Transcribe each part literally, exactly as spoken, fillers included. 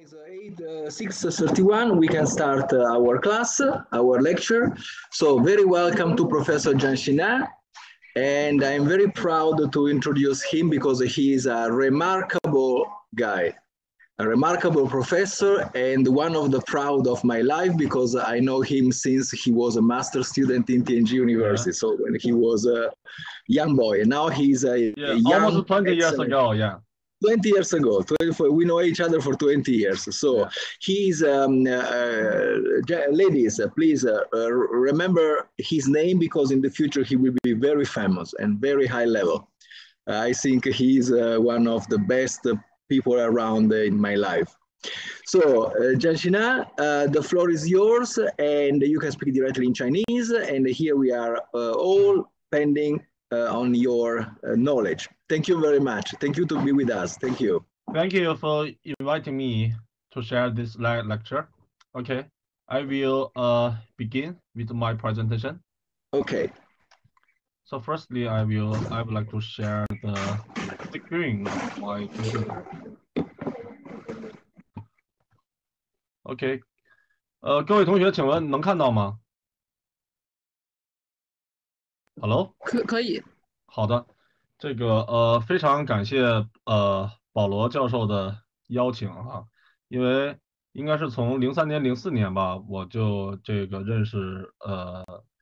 is eight, uh, six thirty-one. We can start uh, our class, our lecture. So very welcome to Professor Zhang Xinnan. And I'm very proud to introduce him because he is a remarkable guy, a remarkable professor, and one of the proud of my life because I know him since he was a master student in Tianjin University. Yeah. So when he was a young boy, and now he's a, yeah, a young, almost twenty years ago, yeah. twenty years ago, twenty, we know each other for twenty years. So yeah. He's, um, uh, ladies, uh, please uh, uh, remember his name because in the future he will be very famous and very high level. Uh, I think he's uh, one of the best uh, people around uh, in my life. So, uh, Zhang Xinnan, uh, the floor is yours and you can speak directly in Chinese. And here we are uh, all pending uh, on your uh, knowledge. Thank you very much. Thank you to be with us. Thank you. Thank you for inviting me to share this le lecture. Okay, I will uh, begin with my presentation. Okay. So firstly, I will I would like to share the screen of my computer. OK， 呃，各位同学，请问能看到吗 ？Hello， 可可以。 好的。这个呃，非常感谢呃保罗教授的邀请哈，因为应该是从零三年、零四年吧，我就这个认识呃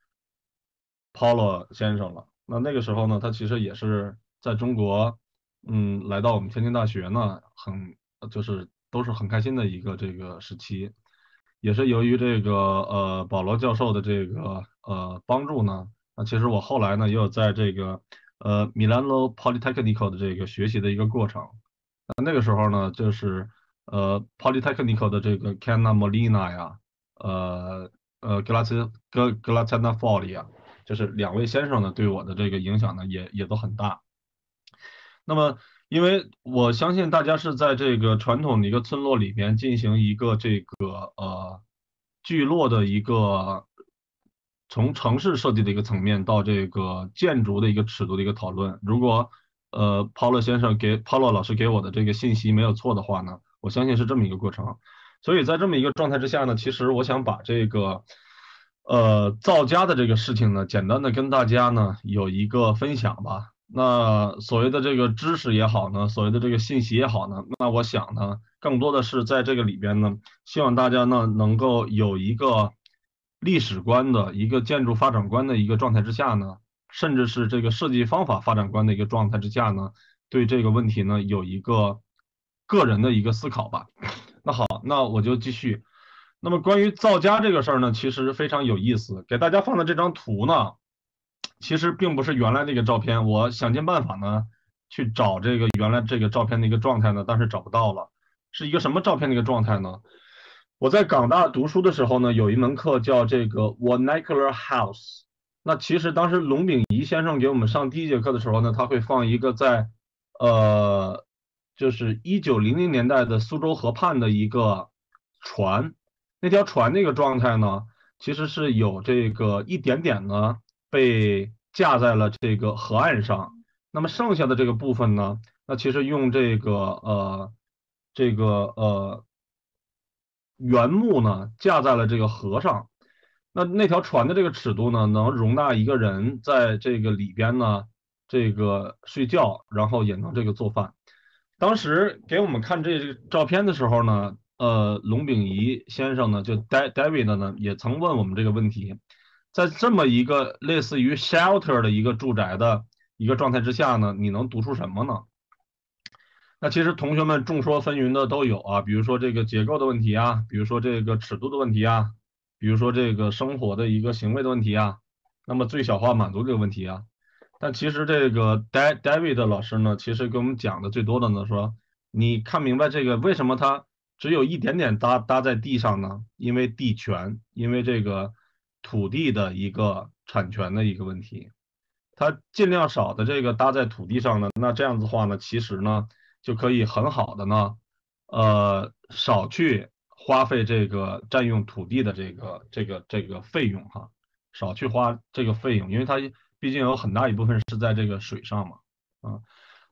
Paulo 先生了。那那个时候呢，他其实也是在中国，嗯，来到我们天津大学呢，很就是都是很开心的一个这个时期，也是由于这个呃保罗教授的这个呃帮助呢，那其实我后来呢也有在这个。呃 ，Milan Politecnico 的这个学习的一个过程，那那个时候呢，就是呃 Politecnico 的这个 Canna Molina 呀，呃呃 Glatz Glatzana Folly 啊，就是两位先生呢对我的这个影响呢也也都很大。那么，因为我相信大家是在这个传统的一个村落里边进行一个这个呃聚落的一个。从城市设计的一个层面到这个建筑的一个尺度的一个讨论，如果呃 Paulo 先生给 Paulo 老师给我的这个信息没有错的话呢，我相信是这么一个过程。所以在这么一个状态之下呢，其实我想把这个呃造家的这个事情呢，简单的跟大家呢有一个分享吧。那所谓的这个知识也好呢，所谓的这个信息也好呢，那我想呢，更多的是在这个里边呢，希望大家呢能够有一个。历史观的一个建筑发展观的一个状态之下呢，甚至是这个设计方法发展观的一个状态之下呢，对这个问题呢有一个个人的一个思考吧。那好，那我就继续。那么关于造家这个事儿呢，其实非常有意思。给大家放的这张图呢，其实并不是原来那个照片，我想尽办法呢去找这个原来这个照片的一个状态呢，但是找不到了。是一个什么照片的一个状态呢？我在港大读书的时候呢，有一门课叫这个 Vernacular House。那其实当时龙炳仪先生给我们上第一节课的时候呢，他会放一个在呃，就是一九零零年代的苏州河畔的一个船。那条船那个状态呢，其实是有这个一点点呢被架在了这个河岸上。那么剩下的这个部分呢，那其实用这个呃这个呃。原木呢架在了这个河上，那那条船的这个尺度呢，能容纳一个人在这个里边呢，这个睡觉，然后也能这个做饭。当时给我们看这个照片的时候呢，呃，龙炳仪先生呢，就 David 呢，也曾问我们这个问题，在这么一个类似于 shelter 的一个住宅的一个状态之下呢，你能读出什么呢？那其实同学们众说纷纭的都有啊，比如说这个结构的问题啊，比如说这个尺度的问题啊，比如说这个生活的一个行为的问题啊，那么最小化满足这个问题啊。但其实这个 David 老师呢，其实给我们讲的最多的呢，说你看明白这个为什么它只有一点点搭搭在地上呢？因为地权，因为这个土地的一个产权的一个问题，它尽量少的这个搭在土地上呢，那这样子的话呢，其实呢。就可以很好的呢，呃，少去花费这个占用土地的这个这个这个费用哈，少去花这个费用，因为它毕竟有很大一部分是在这个水上嘛，啊，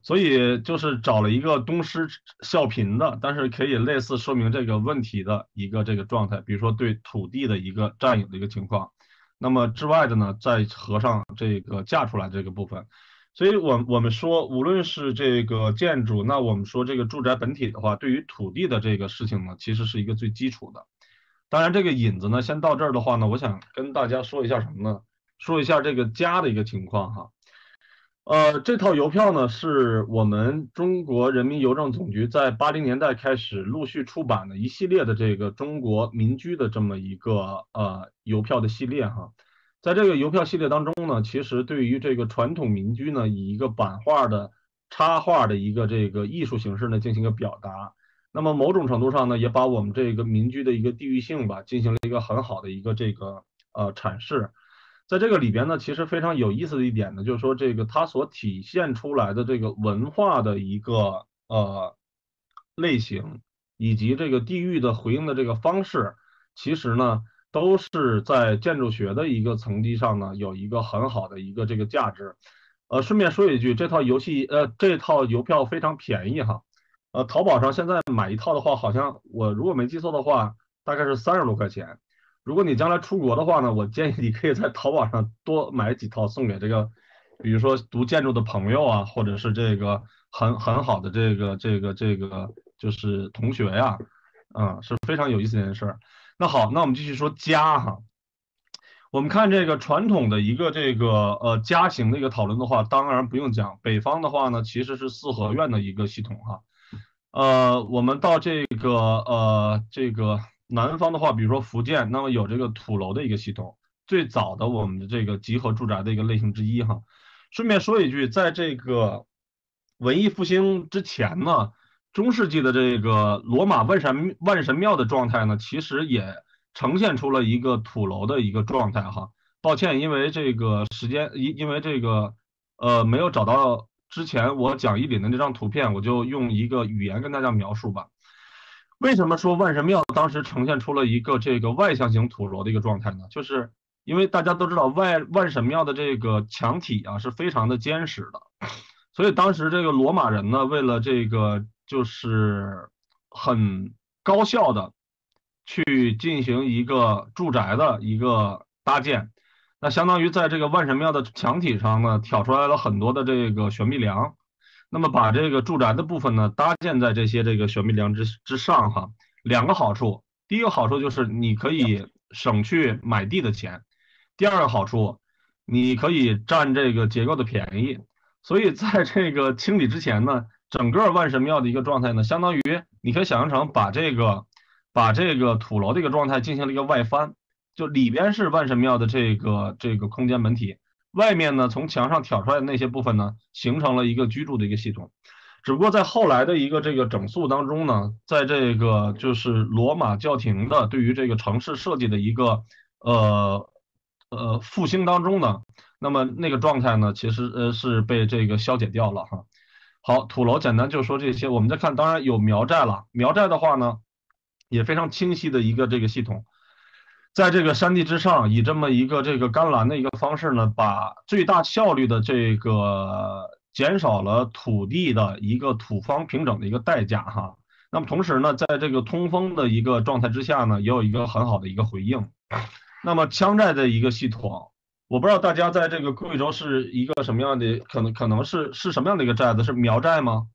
所以就是找了一个东施效颦的，但是可以类似说明这个问题的一个这个状态，比如说对土地的一个占有的一个情况。那么之外的呢，再合上这个嫁出来这个部分。所以我我们说，无论是这个建筑，那我们说这个住宅本体的话，对于土地的这个事情呢，其实是一个最基础的。当然，这个引子呢，先到这儿的话呢，我想跟大家说一下什么呢？说一下这个家的一个情况哈。呃，这套邮票呢，是我们中国人民邮政总局在八零年代开始陆续出版的一系列的这个中国民居的这么一个呃邮票的系列哈。在这个邮票系列当中呢，其实对于这个传统民居呢，以一个版画的插画的一个这个艺术形式呢进行一个表达。那么某种程度上呢，也把我们这个民居的一个地域性吧，进行了一个很好的一个这个呃阐释。在这个里边呢，其实非常有意思的一点呢，就是说这个它所体现出来的这个文化的一个呃类型，以及这个地域的回应的这个方式，其实呢都是在建筑学的一个层级上呢有一个很好的一个这个价值。呃，顺便说一句，这套游戏呃这套邮票非常便宜哈，呃，淘宝上现在买一套的话，好像我如果没记错的话，大概是三十多块钱。如果你将来出国的话呢，我建议你可以在淘宝上多买几套送给这个，比如说读建筑的朋友啊，或者是这个很很好的这个这个这个就是同学呀，嗯，是非常有意思的一件事儿。那好，那我们继续说家哈。我们看这个传统的一个这个呃家型的一个讨论的话，当然不用讲，北方的话呢其实是四合院的一个系统哈。呃，我们到这个呃这个南方的话，比如说福建，那么有这个土楼的一个系统，最早的我们的这个集合住宅的一个类型之一哈。顺便说一句，在这个文艺复兴之前呢，中世纪的这个罗马万神万神庙的状态呢，其实也呈现出了一个土楼的一个状态哈。抱歉，因为这个时间，因因为这个呃没有找到之前我讲义里的那张图片，我就用一个语言跟大家描述吧。为什么说万神庙当时呈现出了一个这个外向型土楼的一个状态呢？就是因为大家都知道外万神庙的这个墙体啊是非常的坚实的，所以当时这个罗马人呢，为了这个就是很高效的去进行一个住宅的一个搭建，那相当于在这个万神庙的墙体上呢，挑出来了很多的这个悬臂梁，那么把这个住宅的部分呢搭建在这些这个悬臂梁之之上哈。两个好处，第一个好处就是你可以省去买地的钱，第二个好处，你可以占这个结构的便宜。所以在这个清理之前呢，整个万神庙的一个状态呢，相当于你可以想象成把这个把这个土楼的一个状态进行了一个外翻，就里边是万神庙的这个这个空间本体，外面呢从墙上挑出来的那些部分呢，形成了一个居住的一个系统。只不过在后来的一个这个整肃当中呢，在这个就是罗马教廷的对于这个城市设计的一个呃呃复兴当中呢，那么那个状态呢，其实呃是被这个消解掉了哈。好，土楼简单就说这些，我们再看，当然有苗寨了。苗寨的话呢，也非常清晰的一个这个系统，在这个山地之上，以这么一个这个干栏的一个方式呢，把最大效率的这个减少了土地的一个土方平整的一个代价哈。那么同时呢，在这个通风的一个状态之下呢，也有一个很好的一个回应。那么羌寨的一个系统，我不知道大家在这个贵州是一个什么样的，可能可能是是什么样的一个寨子？是苗寨吗？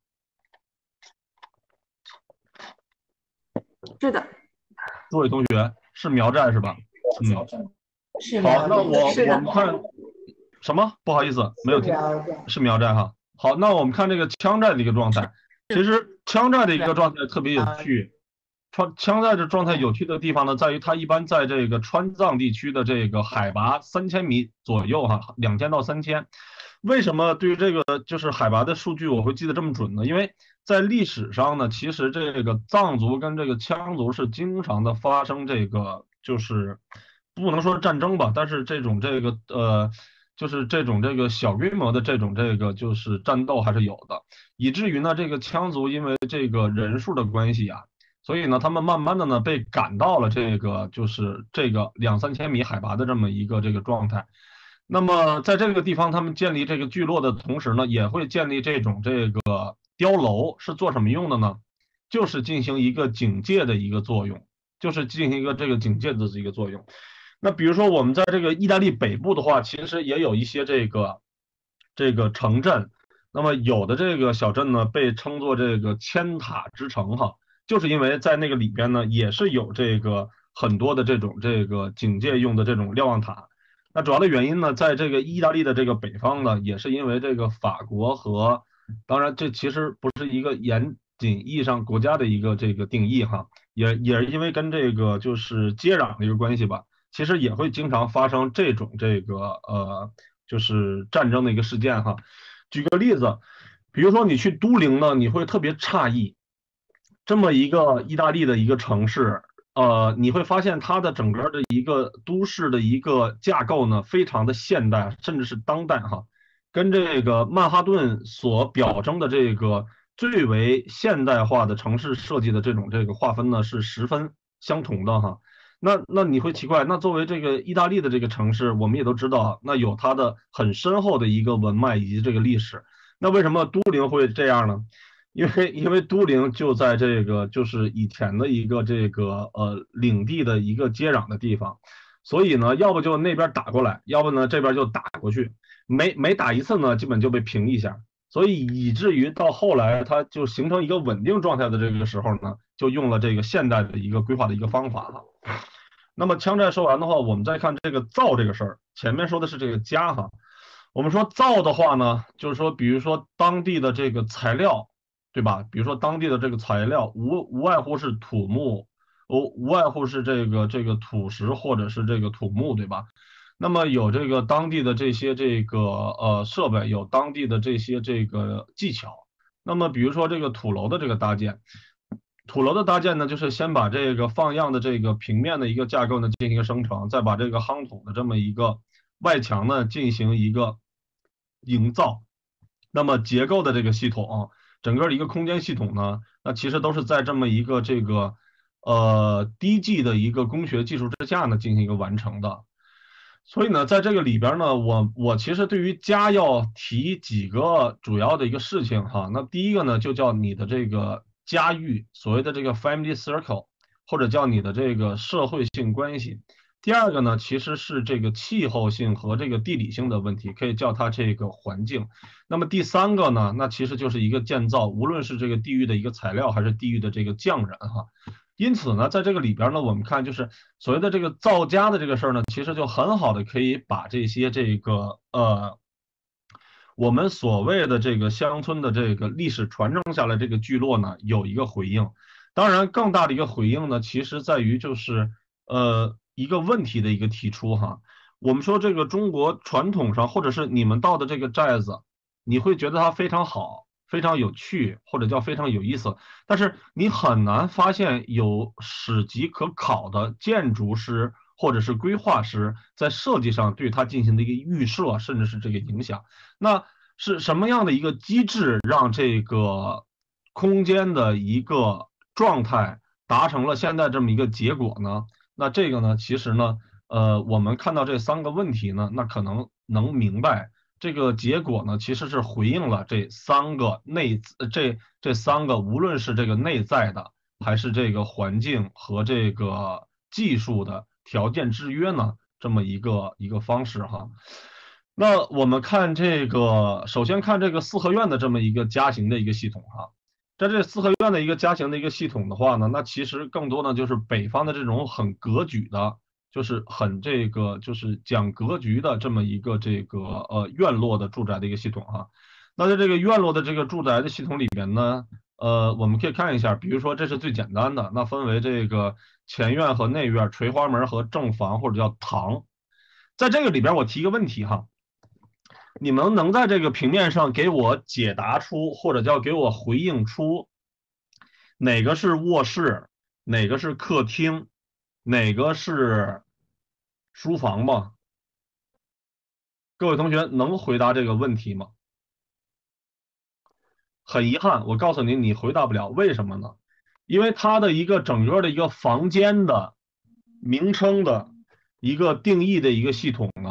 是的， 诸位同学，是苗寨是吧？嗯， 是好，那我是的我们看什么？不好意思，没有听，是苗寨哈。好，那我们看这个羌寨的一个状态。其实羌寨的一个状态特别有趣。川羌寨的状态有趣的地方呢，在于它一般在这个川藏地区的这个海拔三千米左右哈，两千到三千。为什么对于这个就是海拔的数据我会记得这么准呢？因为在历史上呢，其实这个藏族跟这个羌族是经常的发生这个就是不能说是战争吧，但是这种这个呃。就是这种这个小规模的这种这个就是战斗还是有的，以至于呢这个羌族因为这个人数的关系啊，所以呢他们慢慢的呢被赶到了这个就是这个两三千米海拔的这么一个这个状态。 那么在这个地方，他们建立这个聚落的同时呢，也会建立这种这个碉楼，是做什么用的呢？就是进行一个警戒的一个作用，就是进行一个这个警戒的一个作用。那比如说我们在这个意大利北部的话，其实也有一些这个这个城镇，那么有的这个小镇呢被称作这个千塔之城哈，就是因为在那个里边呢也是有这个很多的这种这个警戒用的这种瞭望塔。那主要的原因呢，在这个意大利的这个北方呢，也是因为这个法国和，当然这其实不是一个严谨意义上国家的一个这个定义哈，也也是因为跟这个就是接壤的一个关系吧，其实也会经常发生这种这个呃就是战争的一个事件哈。举个例子，比如说你去都灵呢，你会特别诧异，这么一个意大利的一个城市。呃，你会发现它的整个的一个都市的一个架构呢，非常的现代，甚至是当代哈，跟这个曼哈顿所表征的这个最为现代化的城市设计的这种这个划分呢，是十分相同的哈。那那你会奇怪，那作为这个意大利的这个城市，我们也都知道，那有它的很深厚的一个文脉以及这个历史，那为什么都灵会这样呢？因为因为都灵就在这个就是以前的一个这个呃领地的一个接壤的地方，所以呢，要不就那边打过来，要不呢这边就打过去，每每打一次呢，基本就被平一下，所以以至于到后来它就形成一个稳定状态的这个时候呢，就用了这个现代的一个规划的一个方法哈。那么枪战说完的话，我们再看这个造这个事儿，前面说的是这个家哈，我们说造的话呢，就是说比如说当地的这个材料。对吧？比如说当地的这个材料，无无外乎是土木，无无外乎是这个这个土石或者是这个土木，对吧？那么有这个当地的这些这个呃设备，有当地的这些这个技巧。那么比如说这个土楼的这个搭建，土楼的搭建呢，就是先把这个放样的这个平面的一个架构呢进行一个生成，再把这个夯土的这么一个外墙呢进行一个营造。那么结构的这个系统。整个一个空间系统呢，那其实都是在这么一个这个呃低技的一个工学技术之下呢进行一个完成的。所以呢，在这个里边呢，我我其实对于家要提几个主要的一个事情哈。那第一个呢，就叫你的这个家域，所谓的这个 family circle，或者叫你的这个社会性关系。第二个呢，其实是这个气候性和这个地理性的问题，可以叫它这个环境。那么第三个呢，那其实就是一个建造，无论是这个地域的一个材料，还是地域的这个匠人哈。因此呢，在这个里边呢，我们看就是所谓的这个造家的这个事儿呢，其实就很好的可以把这些这个呃，我们所谓的这个乡村的这个历史传承下来这个聚落呢，有一个回应。当然，更大的一个回应呢，其实在于就是呃一个问题的一个提出哈。我们说这个中国传统上，或者是你们到的这个寨子，你会觉得它非常好，非常有趣，或者叫非常有意思，但是你很难发现有史籍可考的建筑师或者是规划师在设计上对它进行的一个预设，甚至是这个影响。那是什么样的一个机制让这个空间的一个状态达成了现在这么一个结果呢？那这个呢，其实呢，呃，我们看到这三个问题呢，那可能能明白。这个结果呢，其实是回应了这三个内这这三个，无论是这个内在的，还是这个环境和这个技术的条件制约呢，这么一个一个方式哈。那我们看这个，首先看这个四合院的这么一个家型的一个系统哈。在这四合院的一个家型的一个系统的话呢，那其实更多呢就是北方的这种很格局的。就是很这个就是讲格局的这么一个这个呃院落的住宅的一个系统哈。那在这个院落的这个住宅的系统里边呢，呃，我们可以看一下，比如说这是最简单的，那分为这个前院和内院、垂花门和正房或者叫堂。在这个里边，我提一个问题哈，你们能在这个平面上给我解答出，或者叫给我回应出哪个是卧室，哪个是客厅？哪个是书房吗？各位同学能回答这个问题吗？很遗憾，我告诉你，你回答不了，为什么呢？因为它的一个整个的一个房间的名称的一个定义的一个系统呢，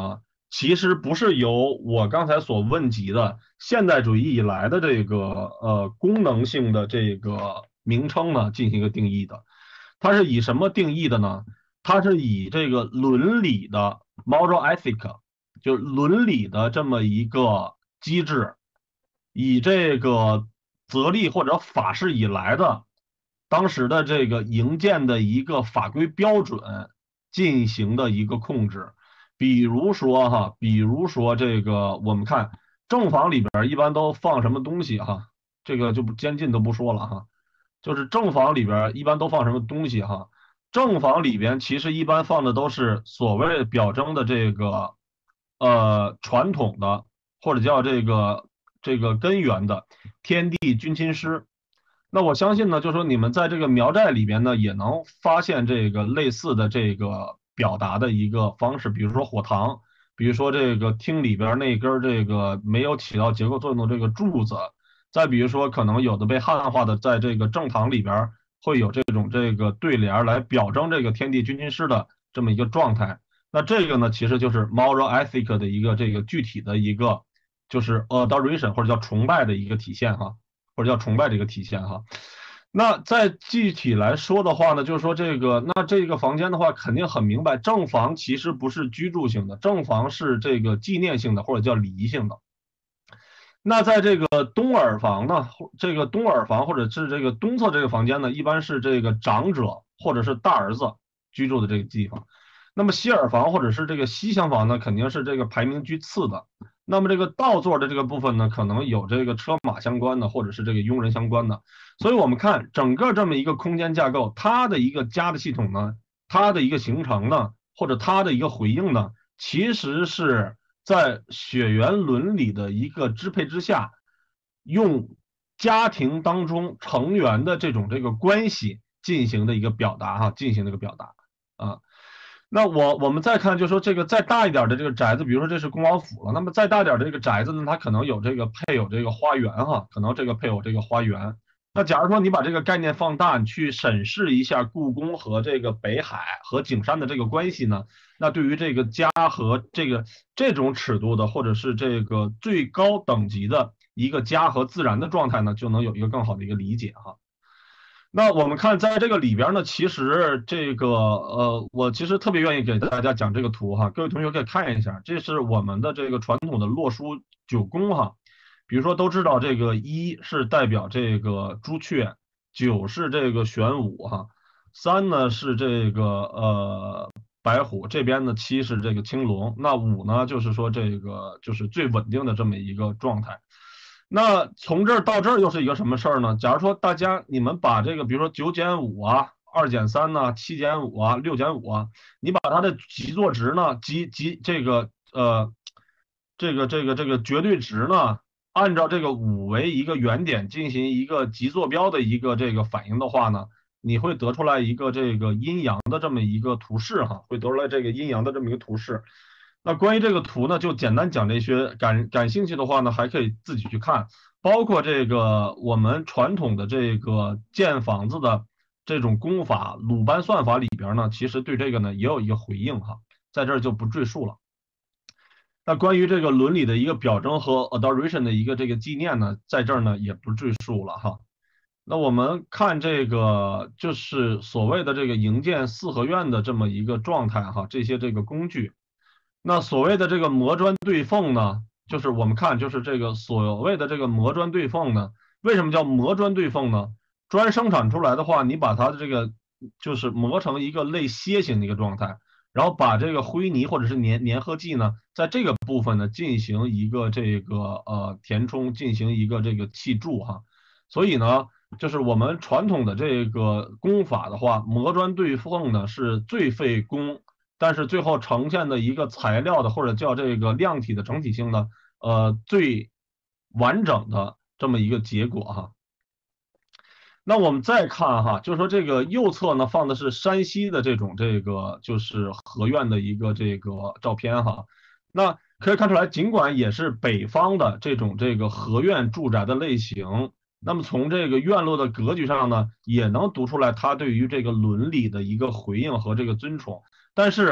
其实不是由我刚才所问及的现代主义以来的这个呃功能性的这个名称呢进行一个定义的，它是以什么定义的呢？它是以这个伦理的 moral ethic， 就是伦理的这么一个机制，以这个则立或者法式以来的当时的这个营建的一个法规标准进行的一个控制。比如说哈，比如说这个我们看正房里边一般都放什么东西哈，这个就不监禁都不说了哈，就是正房里边一般都放什么东西哈。正房里边其实一般放的都是所谓表征的这个呃传统的或者叫这个这个根源的天地君亲师。那我相信呢，就是说你们在这个苗寨里边呢，也能发现这个类似的这个表达的一个方式，比如说火塘，比如说这个厅里边那根这个没有起到结构作用的这个柱子，再比如说可能有的被汉化的，在这个正堂里边会有这种这个对联来表征这个天地君亲师的这么一个状态。那这个呢，其实就是 moral ethic 的一个这个具体的一个就是 adoration 或者叫崇拜的一个体现哈。或者叫崇拜这个体现哈。那再具体来说的话呢，就是说这个那这个房间的话，肯定很明白，正房其实不是居住性的，正房是这个纪念性的或者叫礼仪性的。那在这个东耳房呢，这个东耳房或者是这个东侧这个房间呢，一般是这个长者或者是大儿子居住的这个地方。那么西耳房或者是这个西厢房呢，肯定是这个排名居次的。那么这个倒座的这个部分呢，可能有这个车马相关的，或者是这个佣人相关的。所以我们看整个这么一个空间架构，它的一个家的系统呢，它的一个形成呢，或者它的一个回应呢，其实是在血缘伦理的一个支配之下，用家庭当中成员的这种这个关系进行的一个表达哈，进行的一个表达啊。那我我们再看，就是说这个再大一点的这个宅子，比如说这是恭王府了，那么再大点的这个宅子呢，它可能有这个配有这个花园哈，可能这个配有这个花园。那假如说你把这个概念放大，你去审视一下故宫和这个北海和景山的这个关系呢，那对于这个家和这个这种尺度的，或者是这个最高等级的一个家和自然的状态呢，就能有一个更好的一个理解哈。那我们看在这个里边呢，其实这个呃，我其实特别愿意给大家讲这个图哈，各位同学可以看一下，这是我们的这个传统的洛书九宫哈。比如说都知道这个一是代表这个朱雀，九是这个玄武哈，三呢是这个呃白虎，这边呢七是这个青龙，那五呢就是说这个就是最稳定的这么一个状态。那从这儿到这儿又是一个什么事儿呢？假如说大家你们把这个，比如说九减五啊，二减三呐，七减五啊，六减五啊，你把它的极作值呢，极极这个呃，这个这个这个绝对值呢，按照这个五为一个原点进行一个极坐标的一个这个反应的话呢，你会得出来一个这个阴阳的这么一个图示哈，会得出来这个阴阳的这么一个图示。那关于这个图呢，就简单讲这些，感感兴趣的话呢，还可以自己去看，包括这个我们传统的这个建房子的这种功法鲁班算法里边呢，其实对这个呢也有一个回应哈，在这儿就不赘述了。那关于这个伦理的一个表征和 adoration 的一个这个纪念呢，在这儿呢也不赘述了哈。那我们看这个就是所谓的这个营建四合院的这么一个状态哈，这些这个工具。那所谓的这个磨砖对缝呢，就是我们看就是这个所谓的这个磨砖对缝呢，为什么叫磨砖对缝呢？砖生产出来的话，你把它的这个就是磨成一个类楔形的一个状态，然后把这个灰泥或者是粘粘合剂呢，在这个部分呢进行一个这个呃填充，进行一个这个砌筑哈。所以呢，就是我们传统的这个工法的话，磨砖对缝呢是最费工。但是最后呈现的一个材料的或者叫这个量体的整体性呢，呃，最完整的这么一个结果哈。那我们再看哈，就是说这个右侧呢放的是山西的这种这个就是合院的一个这个照片哈。那可以看出来，尽管也是北方的这种这个合院住宅的类型，那么从这个院落的格局上呢，也能读出来它对于这个伦理的一个回应和这个尊崇。但是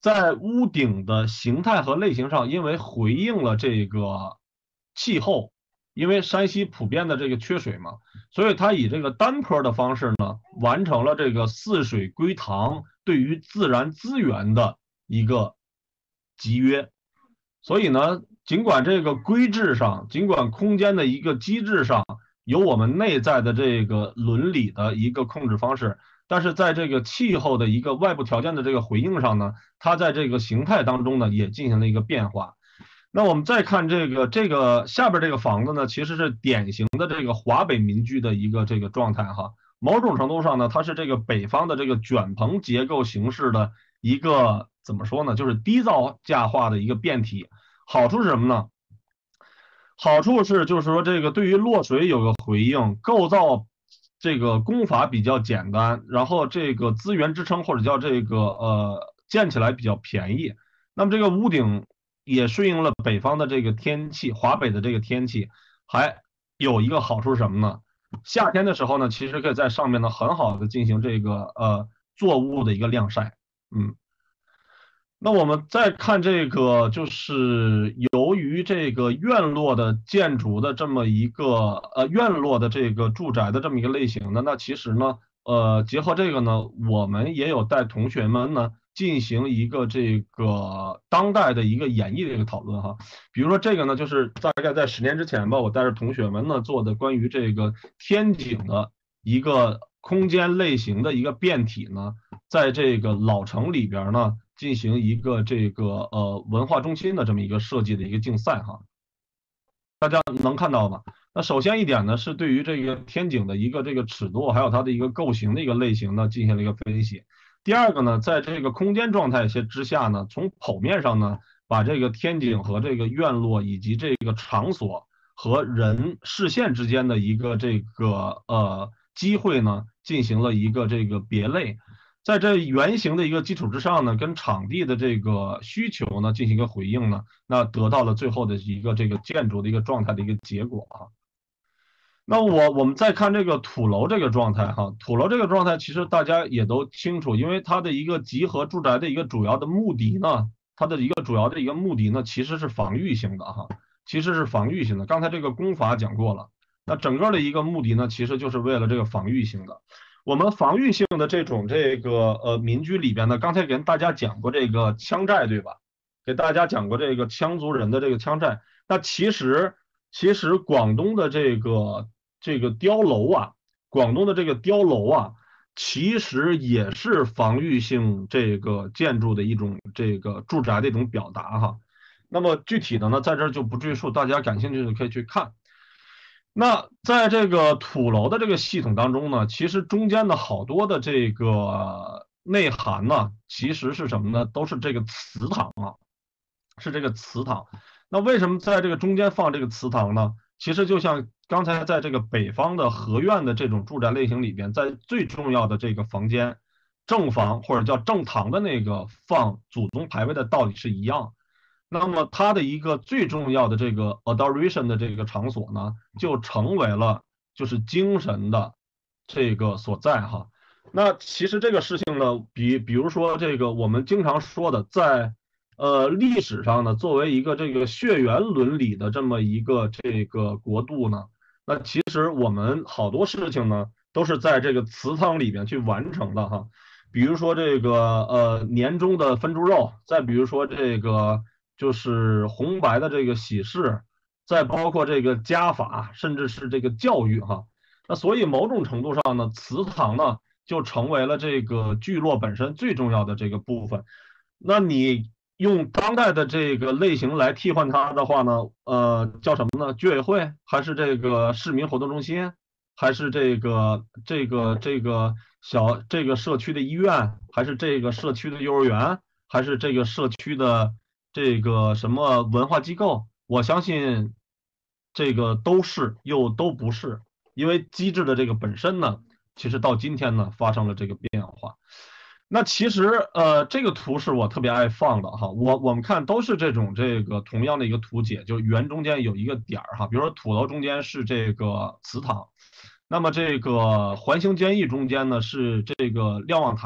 在屋顶的形态和类型上，因为回应了这个气候，因为山西普遍的这个缺水嘛，所以它以这个单坡的方式呢，完成了这个泗水归塘对于自然资源的一个集约。所以呢，尽管这个规制上，尽管空间的一个机制上有我们内在的这个伦理的一个控制方式，但是在这个气候的一个外部条件的这个回应上呢，它在这个形态当中呢也进行了一个变化。那我们再看这个这个下边这个房子呢，其实是典型的这个华北民居的一个这个状态哈。某种程度上呢，它是这个北方的这个卷棚结构形式的一个怎么说呢，就是低造价化的一个变体。好处是什么呢？好处是就是说这个对于落水有个回应，构造这个工法比较简单，然后这个资源支撑或者叫这个呃建起来比较便宜。那么这个屋顶也顺应了北方的这个天气，华北的这个天气，还有一个好处是什么呢？夏天的时候呢，其实可以在上面呢很好的进行这个呃作物的一个晾晒，嗯。那我们再看这个，就是由于这个院落的建筑的这么一个呃院落的这个住宅的这么一个类型呢，那其实呢，呃，结合这个呢，我们也有带同学们呢进行一个这个当代的一个演绎的一个讨论哈。比如说这个呢，就是大概在十年之前吧，我带着同学们呢做的关于这个天井的一个空间类型的一个变体呢，在这个老城里边呢。进行一个这个呃文化中心的这么一个设计的一个竞赛哈，大家能看到吗？那首先一点呢，是对于这个天井的一个这个尺度，还有它的一个构型的一个类型呢，进行了一个分析。第二个呢，在这个空间状态些之下呢，从剖面上呢，把这个天井和这个院落以及这个场所和人视线之间的一个这个呃机会呢，进行了一个这个别类。在这原型的一个基础之上呢，跟场地的这个需求呢进行一个回应呢，那得到了最后的一个这个建筑的一个状态的一个结果啊。那我我们再看这个土楼这个状态哈，土楼这个状态其实大家也都清楚，因为它的一个集合住宅的一个主要的目的呢，它的一个主要的一个目的呢，其实是防御性的哈，其实是防御性的。刚才这个工法讲过了，那整个的一个目的呢，其实就是为了这个防御性的。我们防御性的这种这个呃民居里边呢，刚才给大家讲过这个羌寨对吧？给大家讲过这个羌族人的这个羌寨。那其实其实广东的这个这个碉楼啊，广东的这个碉楼啊，其实也是防御性这个建筑的一种这个住宅的一种表达哈。那么具体的呢，在这儿就不赘述，大家感兴趣的可以去看。那在这个土楼的这个系统当中呢，其实中间的好多的这个内涵呢，其实是什么呢？都是这个祠堂啊，是这个祠堂。那为什么在这个中间放这个祠堂呢？其实就像刚才在这个北方的合院的这种住宅类型里边，在最重要的这个房间正房或者叫正堂的那个放祖宗牌位的道理是一样。那么它的一个最重要的这个 adoration 的这个场所呢，就成为了就是精神的这个所在哈。那其实这个事情呢，比比如说这个我们经常说的，在呃历史上呢，作为一个这个血缘伦理的这么一个这个国度呢，那其实我们好多事情呢，都是在这个祠堂里边去完成的哈。比如说这个呃年终的分猪肉，再比如说这个。就是红白的这个喜事，再包括这个家法，甚至是这个教育哈。那所以某种程度上呢，祠堂呢就成为了这个聚落本身最重要的这个部分。那你用当代的这个类型来替换它的话呢，呃，叫什么呢？居委会还是这个市民活动中心，还是这个这个这个小这个社区的医院，还是这个社区的幼儿园，还是这个社区的。这个什么文化机构，我相信这个都是又都不是，因为机制的这个本身呢，其实到今天呢发生了这个变化。那其实呃这个图是我特别爱放的哈，我我们看都是这种这个同样的一个图解，就圆中间有一个点儿哈，比如说土楼中间是这个祠堂，那么这个环形坚毅中间呢是这个瞭望塔。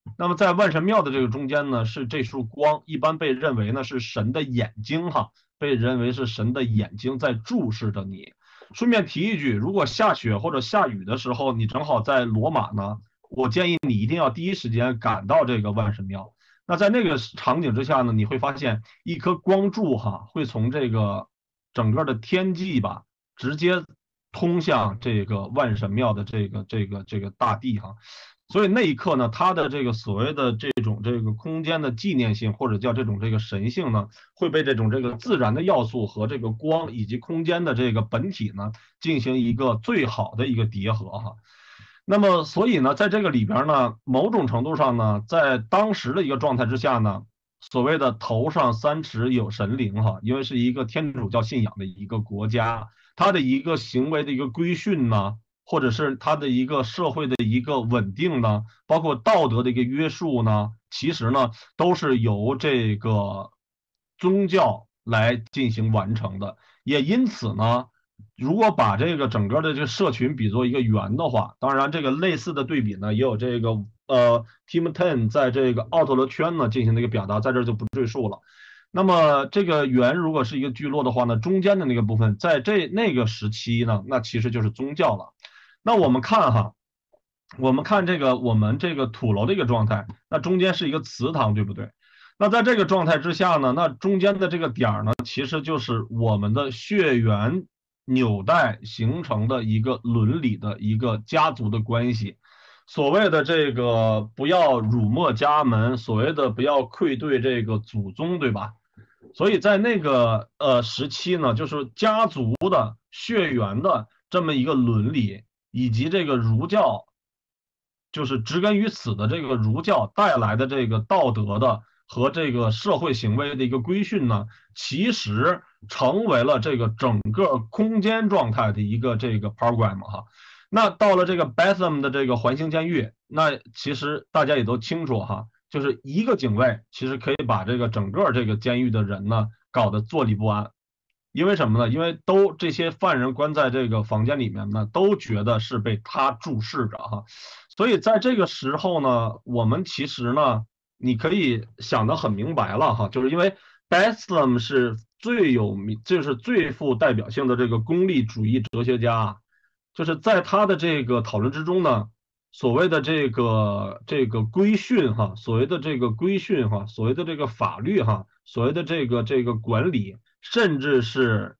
那么在万神庙的这个中间呢，是这束光，一般被认为呢是神的眼睛哈，被认为是神的眼睛在注视着你。顺便提一句，如果下雪或者下雨的时候，你正好在罗马呢，我建议你一定要第一时间赶到这个万神庙。那在那个场景之下呢，你会发现一颗光柱哈，会从这个整个的天际吧，直接通向这个万神庙的这个这个这个大地哈。所以那一刻呢，它的这个所谓的这种这个空间的纪念性，或者叫这种这个神性呢，会被这种这个自然的要素和这个光以及空间的这个本体呢，进行一个最好的一个叠合哈。那么，所以呢，在这个里边呢，某种程度上呢，在当时的一个状态之下呢，所谓的头上三尺有神灵哈，因为是一个天主教信仰的一个国家，它的一个行为的一个规训呢，或者是它的一个社会的一个稳定呢，包括道德的一个约束呢，其实呢都是由这个宗教来进行完成的。也因此呢，如果把这个整个的这个社群比作一个圆的话，当然这个类似的对比呢，也有这个呃 Team Ten 在这个奥特罗圈呢进行的一个表达，在这儿就不赘述了。那么这个圆如果是一个聚落的话呢，中间的那个部分在这那个时期呢，那其实就是宗教了。那我们看哈，我们看这个我们这个土楼的一个状态，那中间是一个祠堂，对不对？那在这个状态之下呢，那中间的这个点儿呢，其实就是我们的血缘纽带形成的一个伦理的一个家族的关系。所谓的这个不要辱没家门，所谓的不要愧对这个祖宗，对吧？所以在那个呃时期呢，就是家族的血缘的这么一个伦理，以及这个儒教，就是植根于此的这个儒教带来的这个道德的和这个社会行为的一个规训呢，其实成为了这个整个空间状态的一个这个 program 哈。那到了这个 Bethlehem 的这个环形监狱，那其实大家也都清楚哈，就是一个警卫其实可以把这个整个这个监狱的人呢搞得坐立不安。因为什么呢？因为都这些犯人关在这个房间里面呢，都觉得是被他注视着哈。所以在这个时候呢，我们其实呢，你可以想得很明白了哈，就是因为 Bethlehem 是最有名，就是最富代表性的这个功利主义哲学家，就是在他的这个讨论之中呢，所谓的这个这个规训哈，所谓的这个规训哈，所谓的这个法律哈，所谓的这个这个管理，甚至是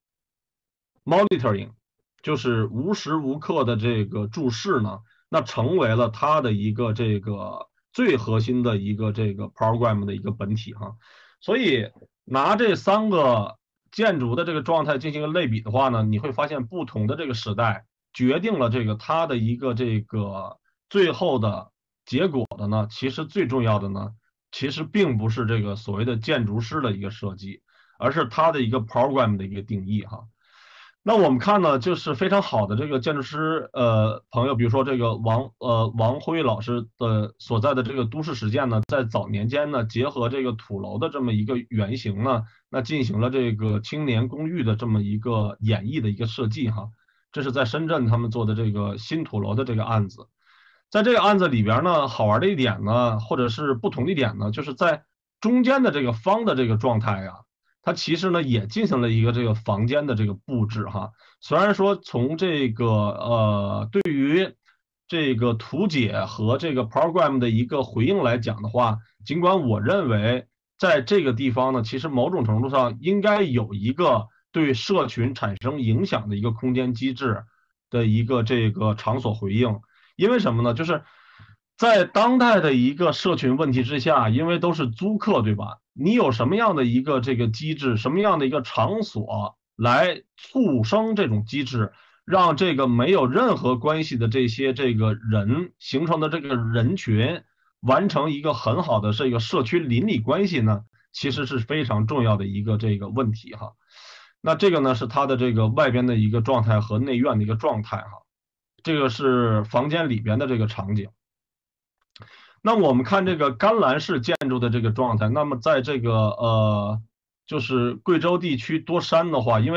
monitoring， 就是无时无刻的这个注视呢，那成为了他的一个这个最核心的一个这个 program 的一个本体哈。所以拿这三个建筑的这个状态进行一个类比的话呢，你会发现不同的这个时代决定了这个它的一个这个最后的结果的呢，其实最重要的呢，其实并不是这个所谓的建筑师的一个设计，而是它的一个 program 的一个定义哈。那我们看呢，就是非常好的这个建筑师呃朋友，比如说这个王呃王辉老师的所在的这个都市实践呢，在早年间呢，结合这个土楼的这么一个原型呢，那进行了这个青年公寓的这么一个演绎的一个设计哈。这是在深圳他们做的这个新土楼的这个案子。在这个案子里边呢，好玩的一点呢，或者是不同的一点呢，就是在中间的这个方的这个状态呀，它其实呢也进行了一个这个房间的这个布置哈。虽然说从这个呃对于这个图解和这个 program 的一个回应来讲的话，尽管我认为在这个地方呢，其实某种程度上应该有一个对社群产生影响的一个空间机制的一个这个场所回应。因为什么呢？就是在当代的一个社群问题之下，因为都是租客，对吧？你有什么样的一个这个机制，什么样的一个场所来促生这种机制，让这个没有任何关系的这些这个人形成的这个人群完成一个很好的这个社区邻里关系呢？其实是非常重要的一个这个问题哈。那这个呢是它的这个外边的一个状态和内院的一个状态哈。这个是房间里边的这个场景。那我们看这个甘蓝式建筑的这个状态，那么在这个呃，就是贵州地区多山的话，因为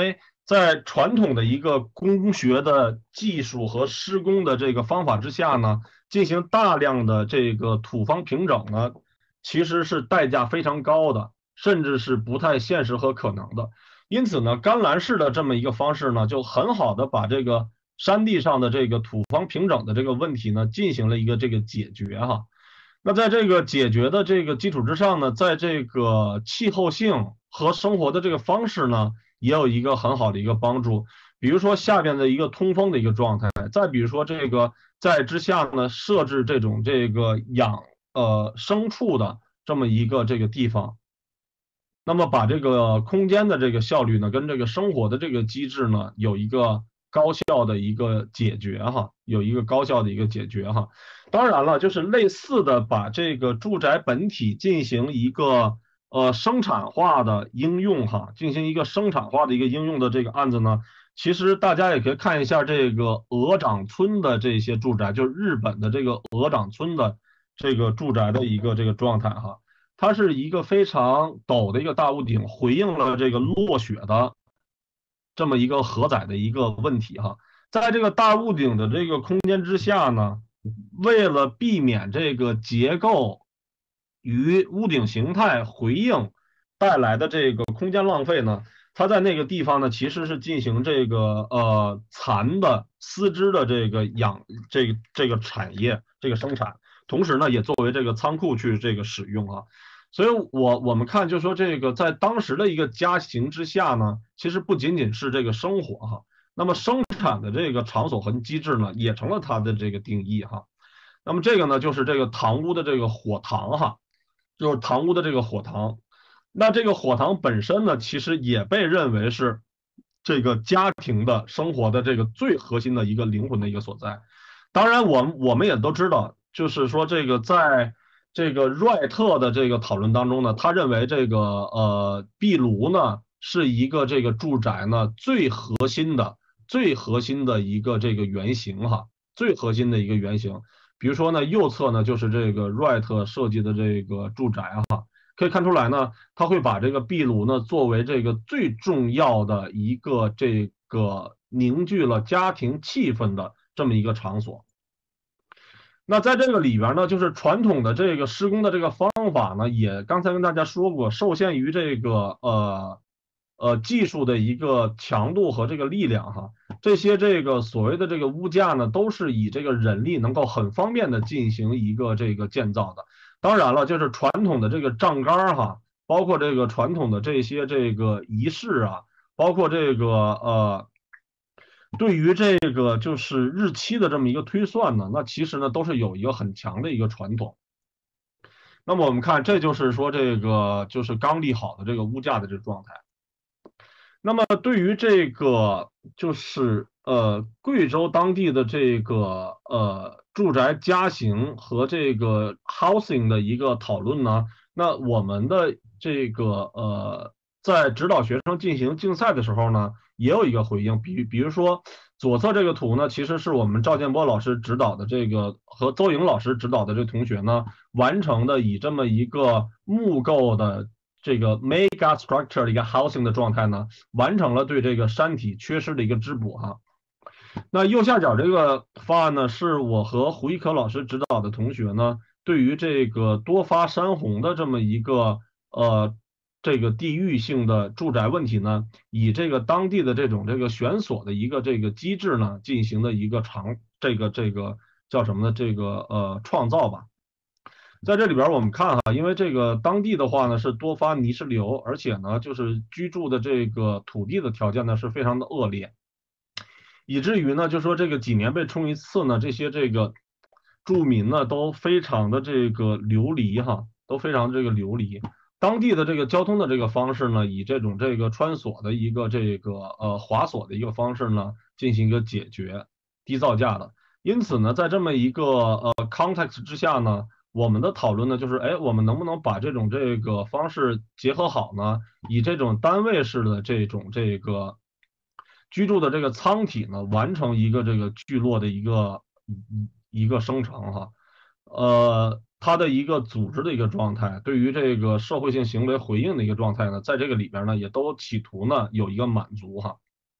在传统的一个工学的技术和施工的这个方法之下呢，进行大量的这个土方平整呢，其实是代价非常高的，甚至是不太现实和可能的。因此呢，甘蓝式的这么一个方式呢，就很好的把这个山地上的这个土方平整的这个问题呢，进行了一个这个解决哈。那在这个解决的这个基础之上呢，在这个气候性和生活的这个方式呢，也有一个很好的一个帮助。比如说下边的一个通风的一个状态，再比如说这个在之下呢设置这种这个养呃牲畜的这么一个这个地方。那么把这个空间的这个效率呢，跟这个生活的这个机制呢，有一个高效的一个解决哈，有一个高效的一个解决哈。当然了，就是类似的把这个住宅本体进行一个呃生产化的应用哈，进行一个生产化的一个应用的这个案子呢，其实大家也可以看一下这个鹅掌村的这些住宅，就是日本的这个鹅掌村的这个住宅的一个这个状态哈。它是一个非常陡的一个大屋顶，回应了这个落雪的这么一个荷载的一个问题哈。在这个大屋顶的这个空间之下呢，为了避免这个结构与屋顶形态回应带来的这个空间浪费呢，它在那个地方呢其实是进行这个呃蚕的丝织的这个养这个这个产业这个生产，同时呢也作为这个仓库去这个使用啊。所以我我们看就说这个在当时的一个家形之下呢，其实不仅仅是这个生活哈，那么生产的这个场所和机制呢，也成了它的这个定义哈。那么这个呢，就是这个堂屋的这个火塘哈，就是堂屋的这个火塘。那这个火塘本身呢，其实也被认为是这个家庭的生活的这个最核心的一个灵魂的一个所在。当然，我们我们也都知道，就是说这个在这个瑞特的这个讨论当中呢，他认为这个呃壁炉呢是一个这个住宅呢最核心的、最核心的一个这个原型哈，最核心的一个原型。比如说呢，右侧呢就是这个瑞特设计的这个住宅哈，可以看出来呢，他会把这个壁炉呢作为这个最重要的一个这个凝聚了家庭气氛的这么一个场所。那在这个里边呢，就是传统的这个施工的这个方法呢，也刚才跟大家说过，受限于这个呃呃技术的一个强度和这个力量哈，这些这个所谓的这个屋架呢，都是以这个人力能够很方便的进行一个这个建造的。当然了，就是传统的这个帐杆哈，包括这个传统的这些这个仪式啊，包括这个呃。对于这个就是日期的这么一个推算呢，那其实呢都是有一个很强的一个传统。那么我们看，这就是说这个就是刚立好的这个屋架的这个状态。那么对于这个就是呃贵州当地的这个呃住宅家型和这个 housing 的一个讨论呢，那我们的这个呃在指导学生进行竞赛的时候呢，也有一个回应，比比如说左侧这个图呢，其实是我们赵建波老师指导的这个和邹颖老师指导的这同学呢完成的以这么一个木构的这个 mega structure 的一个 housing 的状态呢，完成了对这个山体缺失的一个织补哈。那右下角这个方案呢，是我和胡一可老师指导的同学呢，对于这个多发山洪的这么一个呃这个地域性的住宅问题呢，以这个当地的这种这个悬索的一个这个机制呢，进行的一个长这个这个叫什么呢？这个呃创造吧。在这里边我们看哈，因为这个当地的话呢是多发泥石流，而且呢就是居住的这个土地的条件呢是非常的恶劣，以至于呢就说这个几年被冲一次呢，这些这个住民呢都非常的这个流离哈，都非常这个流离。当地的这个交通的这个方式呢，以这种这个穿索的一个这个呃滑索的一个方式呢进行一个解决低造价的。因此呢，在这么一个呃 context 之下呢，我们的讨论呢就是，哎，我们能不能把这种这个方式结合好呢？以这种单位式的这种这个居住的这个舱体呢，完成一个这个聚落的一个一个生成哈，呃。它的一个组织的一个状态，对于这个社会性行为回应的一个状态呢，在这个里边呢，也都企图呢有一个满足哈。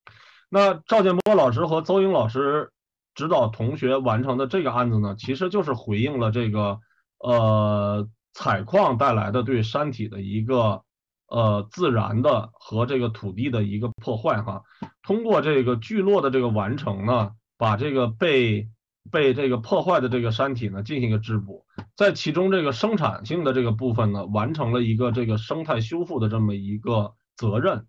那赵建波老师和邹英老师指导同学完成的这个案子呢，其实就是回应了这个呃采矿带来的对山体的一个呃自然的和这个土地的一个破坏哈。通过这个聚落的这个完成呢，把这个被被这个破坏的这个山体呢进行一个织补，在其中这个生产性的这个部分呢，完成了一个这个生态修复的这么一个责任。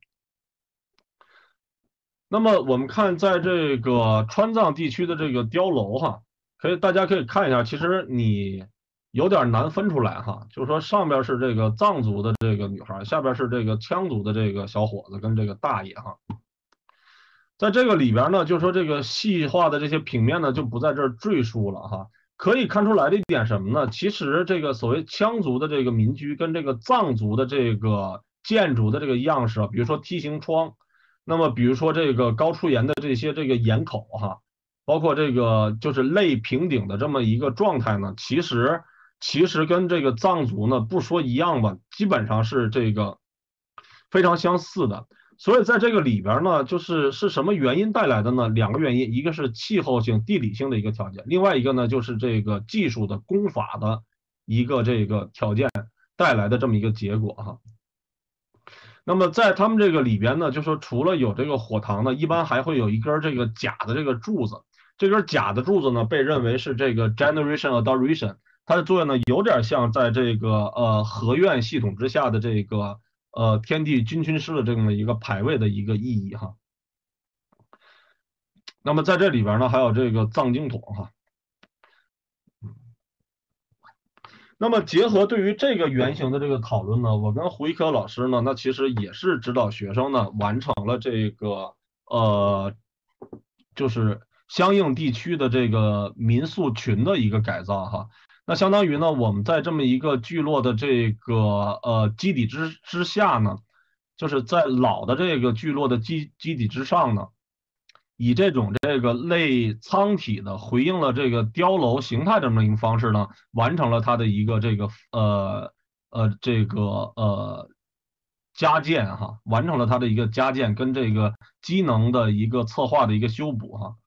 那么我们看在这个川藏地区的这个碉楼哈，可以大家可以看一下，其实你有点难分出来哈，就是说上边是这个藏族的这个女孩，下边是这个羌族的这个小伙子跟这个大爷哈。在这个里边呢，就是说这个细化的这些平面呢，就不在这儿赘述了哈。可以看出来的一点什么呢？其实这个所谓羌族的这个民居跟这个藏族的这个建筑的这个样式啊，比如说梯形窗。那么，比如说这个高出檐的这些这个檐口哈，包括这个就是类平顶的这么一个状态呢，其实其实跟这个藏族呢不说一样吧，基本上是这个非常相似的。所以在这个里边呢，就是是什么原因带来的呢？两个原因，一个是气候性、地理性的一个条件，另外一个呢就是这个技术的工法的一个这个条件带来的这么一个结果哈。那么在他们这个里边呢，就说除了有这个火塘呢，一般还会有一根这个假的这个柱子。这根假的柱子呢，被认为是这个 generation adoration， 它的作用呢，有点像在这个呃合院系统之下的这个呃天地军军师的这么一个牌位的一个意义哈。那么在这里边呢，还有这个藏经筒哈。那么结合对于这个原型的这个讨论呢，我跟胡一科老师呢，那其实也是指导学生呢完成了这个呃，就是相应地区的这个民宿群的一个改造哈。那相当于呢，我们在这么一个聚落的这个呃基底之之下呢，就是在老的这个聚落的基基底之上呢，以这种这个类舱体的回应了这个碉楼形态这么一个方式呢，完成了它的一个这个呃呃这个呃加建哈，完成了它的一个加建跟这个机能的一个策划的一个修补哈。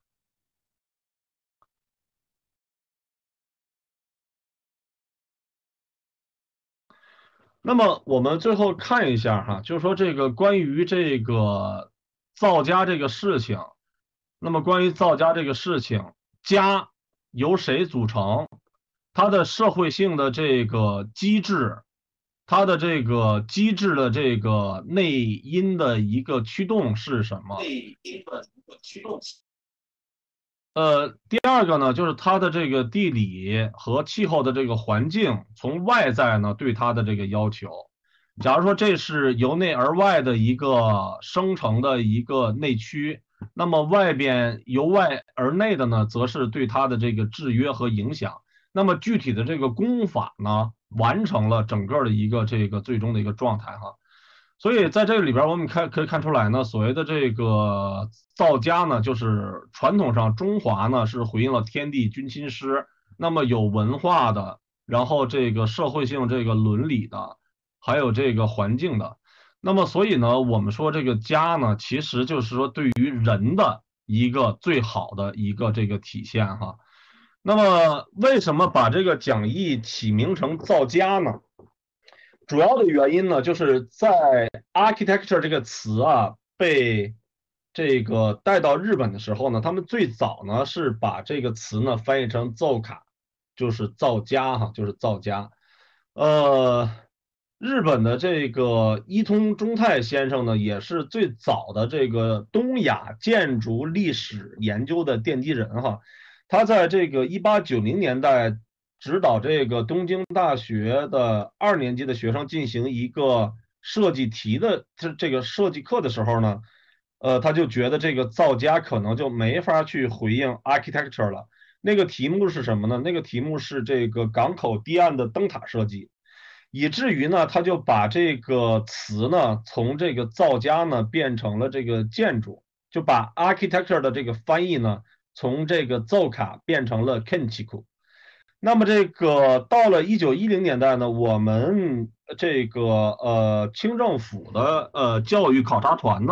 那么我们最后看一下哈，就是说这个关于这个造家这个事情。那么关于造家这个事情，家由谁组成？它的社会性的这个机制，它的这个机制的这个内因的一个驱动是什么？内因的一个驱动。呃，第二个呢，就是它的这个地理和气候的这个环境，从外在呢对它的这个要求。假如说这是由内而外的一个生成的一个内驱。那么外边由外而内的呢，则是对它的这个制约和影响。那么具体的这个功法呢，完成了整个的一个这个最终的一个状态哈。所以在这个里边，我们看可以看出来呢，所谓的这个造家呢，就是传统上中华呢是回应了天地君亲师，那么有文化的，然后这个社会性这个伦理的，还有这个环境的。那么，所以呢，我们说这个家呢，其实就是说对于人的一个最好的一个这个体现哈。那么，为什么把这个讲义起名成造家呢？主要的原因呢，就是在 architecture 这个词啊被这个带到日本的时候呢，他们最早呢是把这个词呢翻译成ZOUKA，就是造家哈，就是造家，呃。日本的这个伊通忠太先生呢，也是最早的这个东亚建筑历史研究的奠基人哈。他在这个一八九零年代指导这个东京大学的二年级的学生进行一个设计题的这这个设计课的时候呢，呃，他就觉得这个造家可能就没法去回应 architecture 了。那个题目是什么呢？那个题目是这个港口堤岸的灯塔设计。以至于呢，他就把这个词呢，从这个造家呢变成了这个建筑，就把 architecture 的这个翻译呢，从这个ZOUKA变成了 kenchiku。那么这个到了一九一零年代呢，我们这个呃清政府的呃教育考察团呢，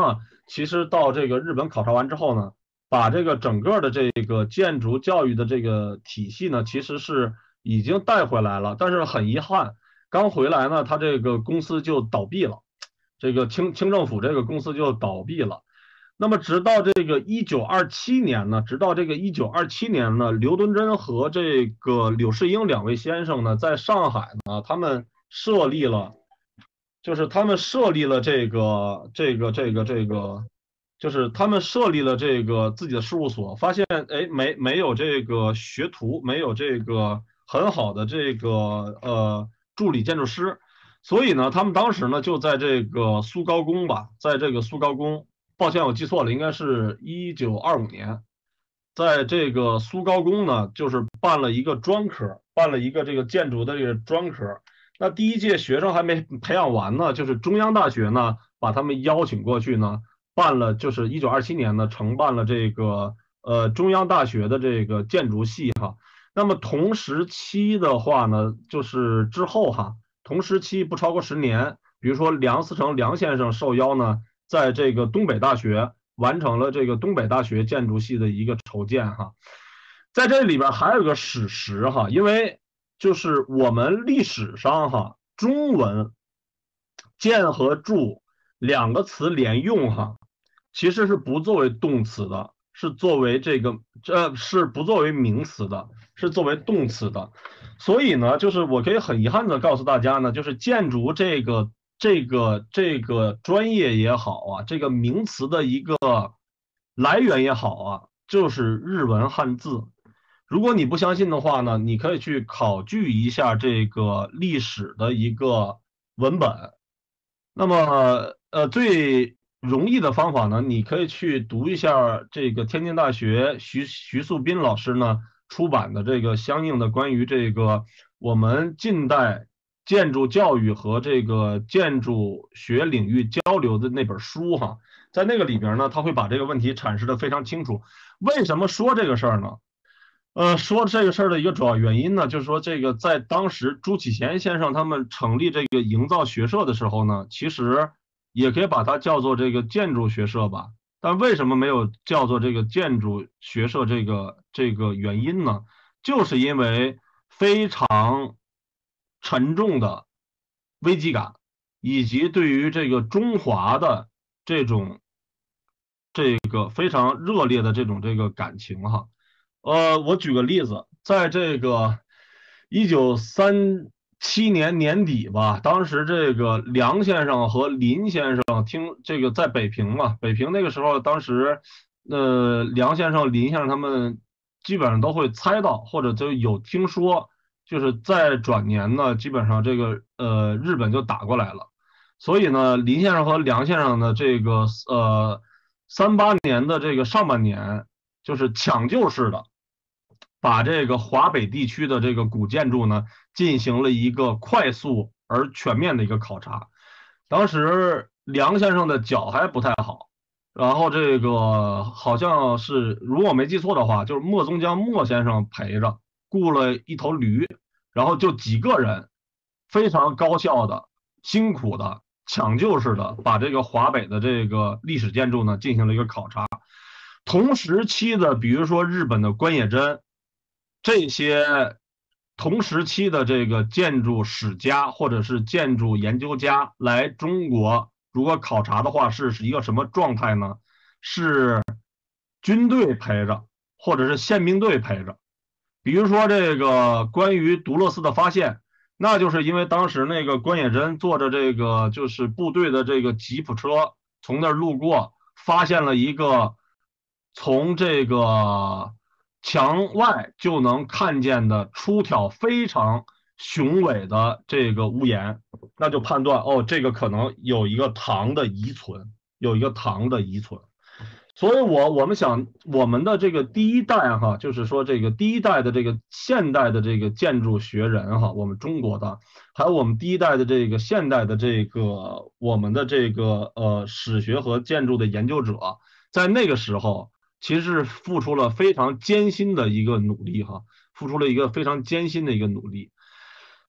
其实到这个日本考察完之后呢，把这个整个的这个建筑教育的这个体系呢，其实是已经带回来了，但是很遗憾，刚回来呢，他这个公司就倒闭了，这个清清政府这个公司就倒闭了。那么直到这个一九二七年呢，直到这个一九二七年呢，刘敦桢和这个柳世英两位先生呢，在上海呢，他们设立了，就是他们设立了这个这个这个这个，就是他们设立了这个自己的事务所，发现哎没没有这个学徒，没有这个很好的这个呃助理建筑师，所以呢，他们当时呢就在这个苏高公吧，在这个苏高公。抱歉，我记错了，应该是一九二五年，在这个苏高公呢，就是办了一个专科，办了一个这个建筑的这个专科。那第一届学生还没培养完呢，就是中央大学呢把他们邀请过去呢，办了，就是一九二七年呢承办了这个呃中央大学的这个建筑系哈。那么同时期的话呢，就是之后哈，同时期不超过十年，比如说梁思成梁先生受邀呢。在这个东北大学完成了这个东北大学建筑系的一个筹建哈，在这里边还有个史实哈，因为就是我们历史上哈，中文建和筑两个词连用哈，其实是不作为动词的，是作为这个这是不作为名词的，是作为动词的，所以呢，就是我可以很遗憾的告诉大家呢，就是建筑这个。这个这个专业也好啊，这个名词的一个来源也好啊，就是日文汉字。如果你不相信的话呢，你可以去考据一下这个历史的一个文本。那么，呃，最容易的方法呢，你可以去读一下这个天津大学徐徐树斌老师呢出版的这个相应的关于这个我们近代。建筑教育和这个建筑学领域交流的那本书哈，在那个里边呢，他会把这个问题阐释的非常清楚。为什么说这个事儿呢？呃，说这个事儿的一个主要原因呢，就是说这个在当时朱启贤先生他们成立这个营造学社的时候呢，其实也可以把它叫做这个建筑学社吧。但为什么没有叫做这个建筑学社这个这个原因呢？就是因为非常。沉重的危机感，以及对于这个中华的这种这个非常热烈的这种这个感情哈，呃，我举个例子，在这个一九三七年年底吧，当时这个梁先生和林先生听这个在北平嘛，北平那个时候，当时呃梁先生、林先生他们基本上都会猜到，或者就有听说。就是在转年呢，基本上这个呃日本就打过来了，所以呢，林先生和梁先生的这个呃三八年的这个上半年，就是抢救式的，把这个华北地区的这个古建筑呢进行了一个快速而全面的一个考察。当时梁先生的脚还不太好，然后这个好像是如果我没记错的话，就是莫宗江莫先生陪着。雇了一头驴，然后就几个人，非常高效的、辛苦的、抢救式的，把这个华北的这个历史建筑呢进行了一个考察。同时期的，比如说日本的关野真，这些同时期的这个建筑史家或者是建筑研究家来中国，如果考察的话，是是一个什么状态呢？是军队陪着，或者是宪兵队陪着。比如说这个关于独乐寺的发现，那就是因为当时那个关野真坐着这个就是部队的这个吉普车从那儿路过，发现了一个从这个墙外就能看见的出挑非常雄伟的这个屋檐，那就判断哦，这个可能有一个唐的遗存，有一个唐的遗存。所以我我们想我们的这个第一代哈，就是说这个第一代的这个现代的这个建筑学人哈，我们中国的，还有我们第一代的这个现代的这个我们的这个呃史学和建筑的研究者，在那个时候其实是付出了非常艰辛的一个努力哈，付出了一个非常艰辛的一个努力。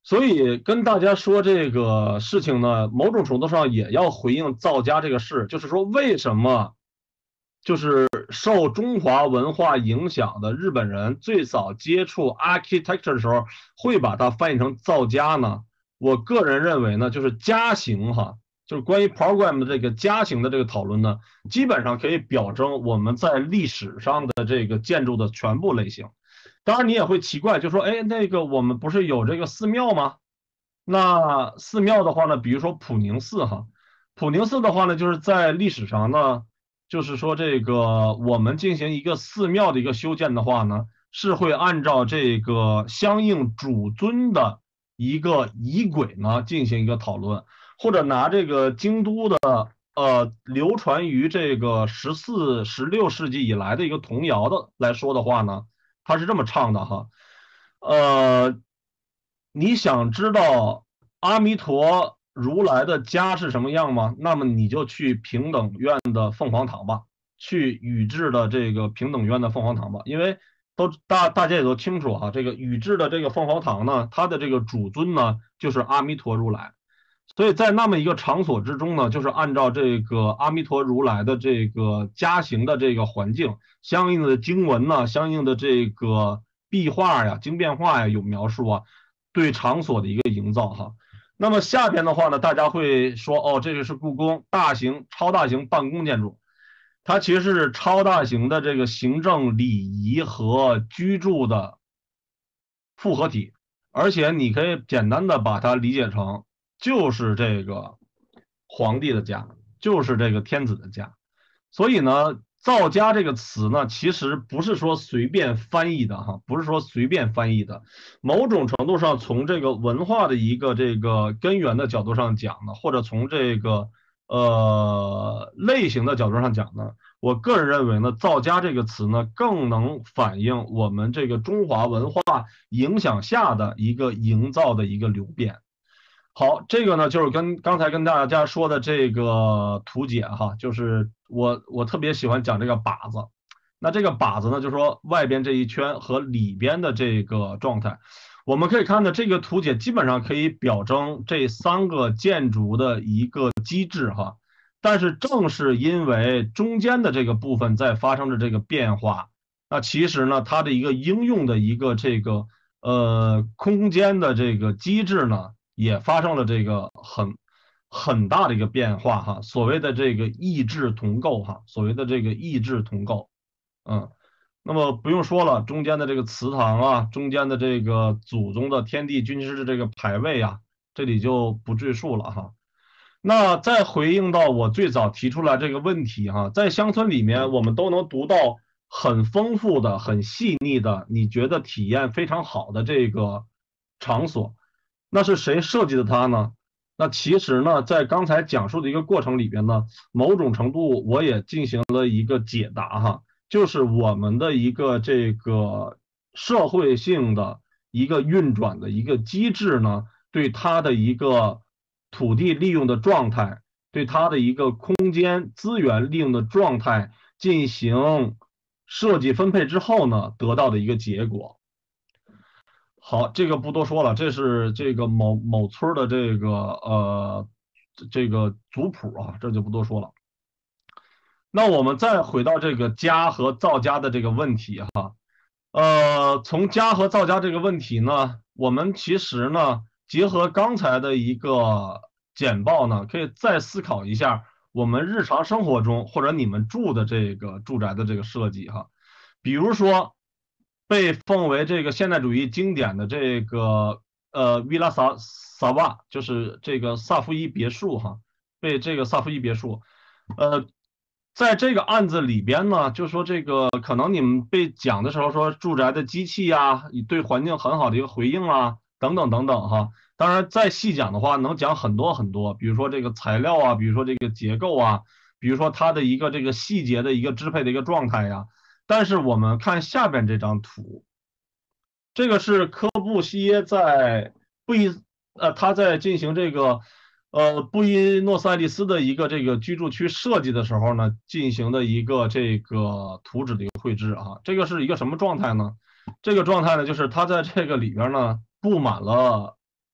所以跟大家说这个事情呢，某种程度上也要回应造家这个事，就是说为什么就是受中华文化影响的日本人最早接触 architecture 的时候，会把它翻译成造家呢？我个人认为呢，就是家型哈，就是关于 program 的这个家型的这个讨论呢，基本上可以表征我们在历史上的这个建筑的全部类型。当然你也会奇怪，就说，哎，那个我们不是有这个寺庙吗？那寺庙的话呢，比如说普宁寺哈，普宁寺的话呢，就是在历史上呢，就是说这个我们进行一个寺庙的一个修建的话呢，是会按照这个相应主尊的一个仪轨呢进行一个讨论，或者拿这个京都的呃流传于这个十四、十六世纪以来的一个童谣的来说的话呢，他是这么唱的哈，呃，你想知道阿弥陀如来的家是什么样吗？那么你就去平等院的凤凰堂吧，去宇治的这个平等院的凤凰堂吧，因为都大大家也都清楚哈，这个宇治的这个凤凰堂呢，它的这个主尊呢就是阿弥陀如来。所以在那么一个场所之中呢，就是按照这个阿弥陀如来的这个家行的这个环境，相应的经文呢，相应的这个壁画呀、经变画呀有描述啊，对场所的一个营造哈。那么下边的话呢，大家会说哦，这个是故宫大型、超大型办公建筑，它其实是超大型的这个行政礼仪和居住的复合体，而且你可以简单的把它理解成就是这个皇帝的家，就是这个天子的家。所以呢，造家这个词呢，其实不是说随便翻译的哈，不是说随便翻译的。某种程度上，从这个文化的一个这个根源的角度上讲呢，或者从这个呃类型的角度上讲呢，我个人认为呢，造家这个词呢，更能反映我们这个中华文化影响下的一个营造的一个流变。好，这个呢就是跟刚才跟大家说的这个图解哈，就是我我特别喜欢讲这个靶子。那这个靶子呢，就是说外边这一圈和里边的这个状态，我们可以看到这个图解基本上可以表征这三个建筑的一个机制哈。但是正是因为中间的这个部分在发生着这个变化，那其实呢，它的一个应用的一个这个呃空间的这个机制呢。也发生了这个很很大的一个变化哈，所谓的这个异质同构哈，所谓的这个异质同构，嗯，那么不用说了，中间的这个祠堂啊，中间的这个祖宗的天地军师的这个牌位啊，这里就不赘述了哈。那再回应到我最早提出来这个问题哈，在乡村里面我们都能读到很丰富的、很细腻的，你觉得体验非常好的这个场所。那是谁设计的它呢？那其实呢，在刚才讲述的一个过程里边呢，某种程度我也进行了一个解答哈，就是我们的一个这个社会性的一个运转的一个机制呢，对它的一个土地利用的状态，对它的一个空间资源利用的状态进行设计分配之后呢，得到的一个结果。好，这个不多说了，这是这个某某村的这个呃这个族谱啊，这就不多说了。那我们再回到这个家和造家的这个问题哈，呃，从家和造家这个问题呢，我们其实呢结合刚才的一个简报呢，可以再思考一下我们日常生活中或者你们住的这个住宅的这个设计哈，比如说。被奉为这个现代主义经典的这个呃 Villa Sava， 就是这个萨夫伊别墅哈，被这个萨夫伊别墅，呃，在这个案子里边呢，就说这个可能你们被讲的时候说住宅的机器啊，对环境很好的一个回应啊，等等等等哈。当然再细讲的话，能讲很多很多，比如说这个材料啊，比如说这个结构啊，比如说它的一个这个细节的一个支配的一个状态呀。但是我们看下边这张图，这个是科布西耶在布宜呃他在进行这个呃布宜诺斯艾利斯的一个这个居住区设计的时候呢，进行的一个这个图纸的一个绘制啊。这个是一个什么状态呢？这个状态呢，就是它在这个里边呢布满了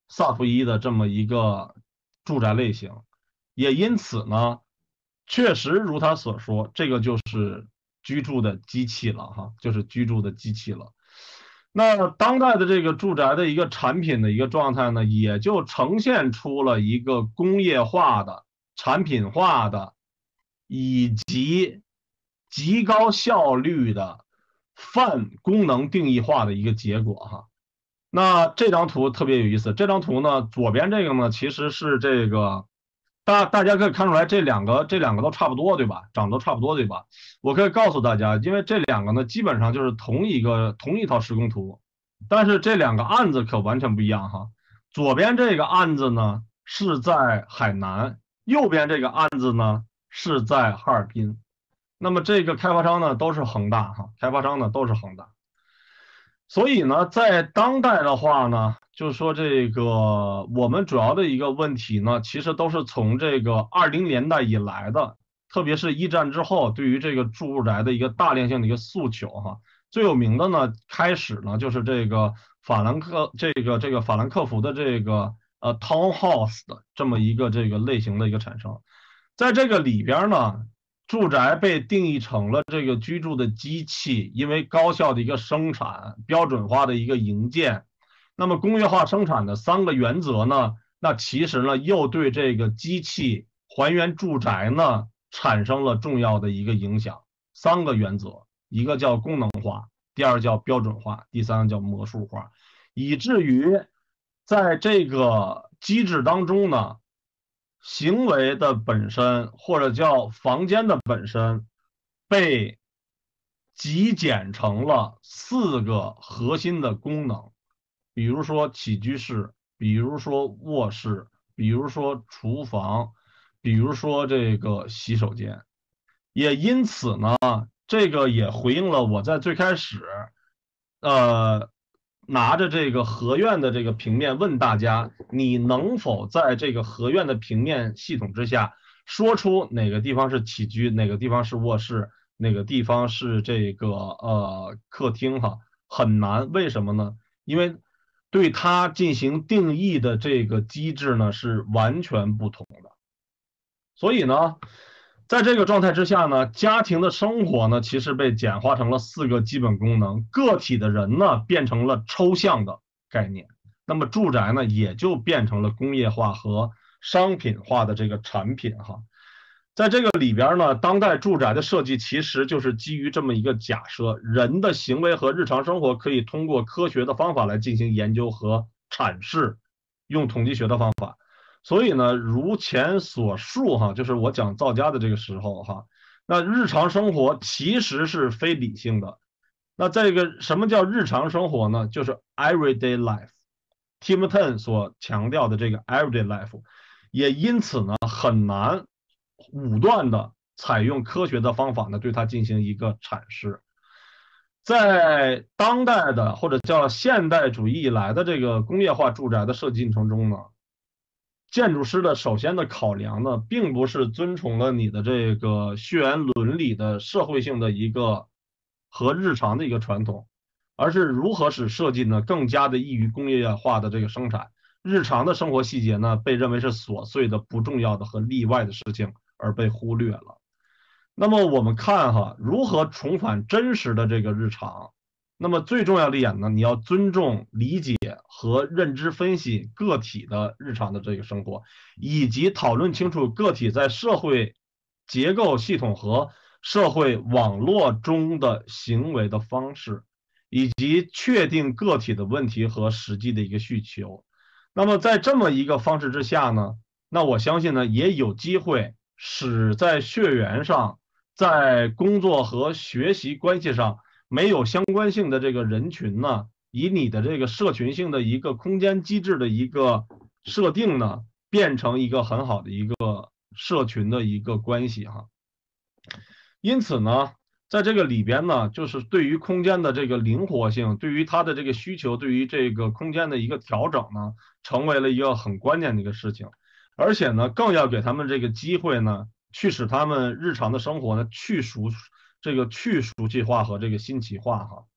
萨伏伊的这么一个住宅类型，也因此呢，确实如他所说，这个就是居住的机器了哈，就是居住的机器了。那当代的这个住宅的一个产品的一个状态呢，也就呈现出了一个工业化的、产品化的，以及极高效率的泛功能定义化的一个结果哈。那这张图特别有意思，这张图呢，左边这个呢，其实是这个大大家可以看出来，这两个这两个都差不多，对吧？长得都差不多，对吧？我可以告诉大家，因为这两个呢，基本上就是同一个同一套施工图，但是这两个案子可完全不一样哈。左边这个案子呢是在海南，右边这个案子呢是在哈尔滨。那么这个开发商呢都是恒大哈，开发商呢都是恒大。所以呢，在当代的话呢，就是说这个我们主要的一个问题呢，其实都是从这个二零年代以来的，特别是一战之后，对于这个住宅的一个大量性的一个诉求哈。最有名的呢，开始呢就是这个法兰克这个这个法兰克福的这个呃 townhouse 的这么一个这个类型的一个产生，在这个里边呢。住宅被定义成了这个居住的机器，因为高效的一个生产、标准化的一个营建，那么工业化生产的三个原则呢，那其实呢又对这个机器还原住宅呢产生了重要的一个影响。三个原则，一个叫功能化，第二叫标准化，第三个叫魔术化，以至于在这个机制当中呢。行为的本身或者叫房间的本身被极简成了四个核心的功能，比如说起居室，比如说卧室，比如说厨房，比如说这个洗手间。也因此呢，这个也回应了我在最开始呃拿着这个合院的这个平面问大家，你能否在这个合院的平面系统之下说出哪个地方是起居，哪个地方是卧室，哪个地方是这个呃客厅哈，很难。为什么呢？因为对它进行定义的这个机制呢是完全不同的。所以呢，在这个状态之下呢，家庭的生活呢，其实被简化成了四个基本功能，个体的人呢变成了抽象的概念，那么住宅呢也就变成了工业化和商品化的这个产品哈。在这个里边呢，当代住宅的设计其实就是基于这么一个假设，人的行为和日常生活可以通过科学的方法来进行研究和阐释，用统计学的方法。所以呢，如前所述哈，就是我讲造家的这个时候哈，那日常生活其实是非理性的。那这个什么叫日常生活呢？就是 everyday life。Tim Ten 所强调的这个 everyday life， 也因此呢很难武断的采用科学的方法呢对它进行一个阐释。在当代的或者叫现代主义以来的这个工业化住宅的设计进程中呢，建筑师的首先的考量呢，并不是遵从了你的这个血缘伦理的社会性的一个和日常的一个传统，而是如何使设计呢更加的易于工业化的这个生产，日常的生活细节呢被认为是琐碎的、不重要的和例外的事情而被忽略了。那么我们看哈，如何重返真实的这个日常？那么最重要的一点呢，你要尊重、理解和认知分析个体的日常的这个生活，以及讨论清楚个体在社会结构系统和社会网络中的行为的方式，以及确定个体的问题和实际的一个需求。那么在这么一个方式之下呢，那我相信呢，也有机会使在血缘上，在工作和学习关系上没有相关性的这个人群呢，以你的这个社群性的一个空间机制的一个设定呢，变成一个很好的一个社群的一个关系哈。因此呢，在这个里边呢，就是对于空间的这个灵活性，对于它的这个需求，对于这个空间的一个调整呢，成为了一个很关键的一个事情。而且呢，更要给他们这个机会呢，去使他们日常的生活呢去熟这个去熟悉化和这个新奇化哈。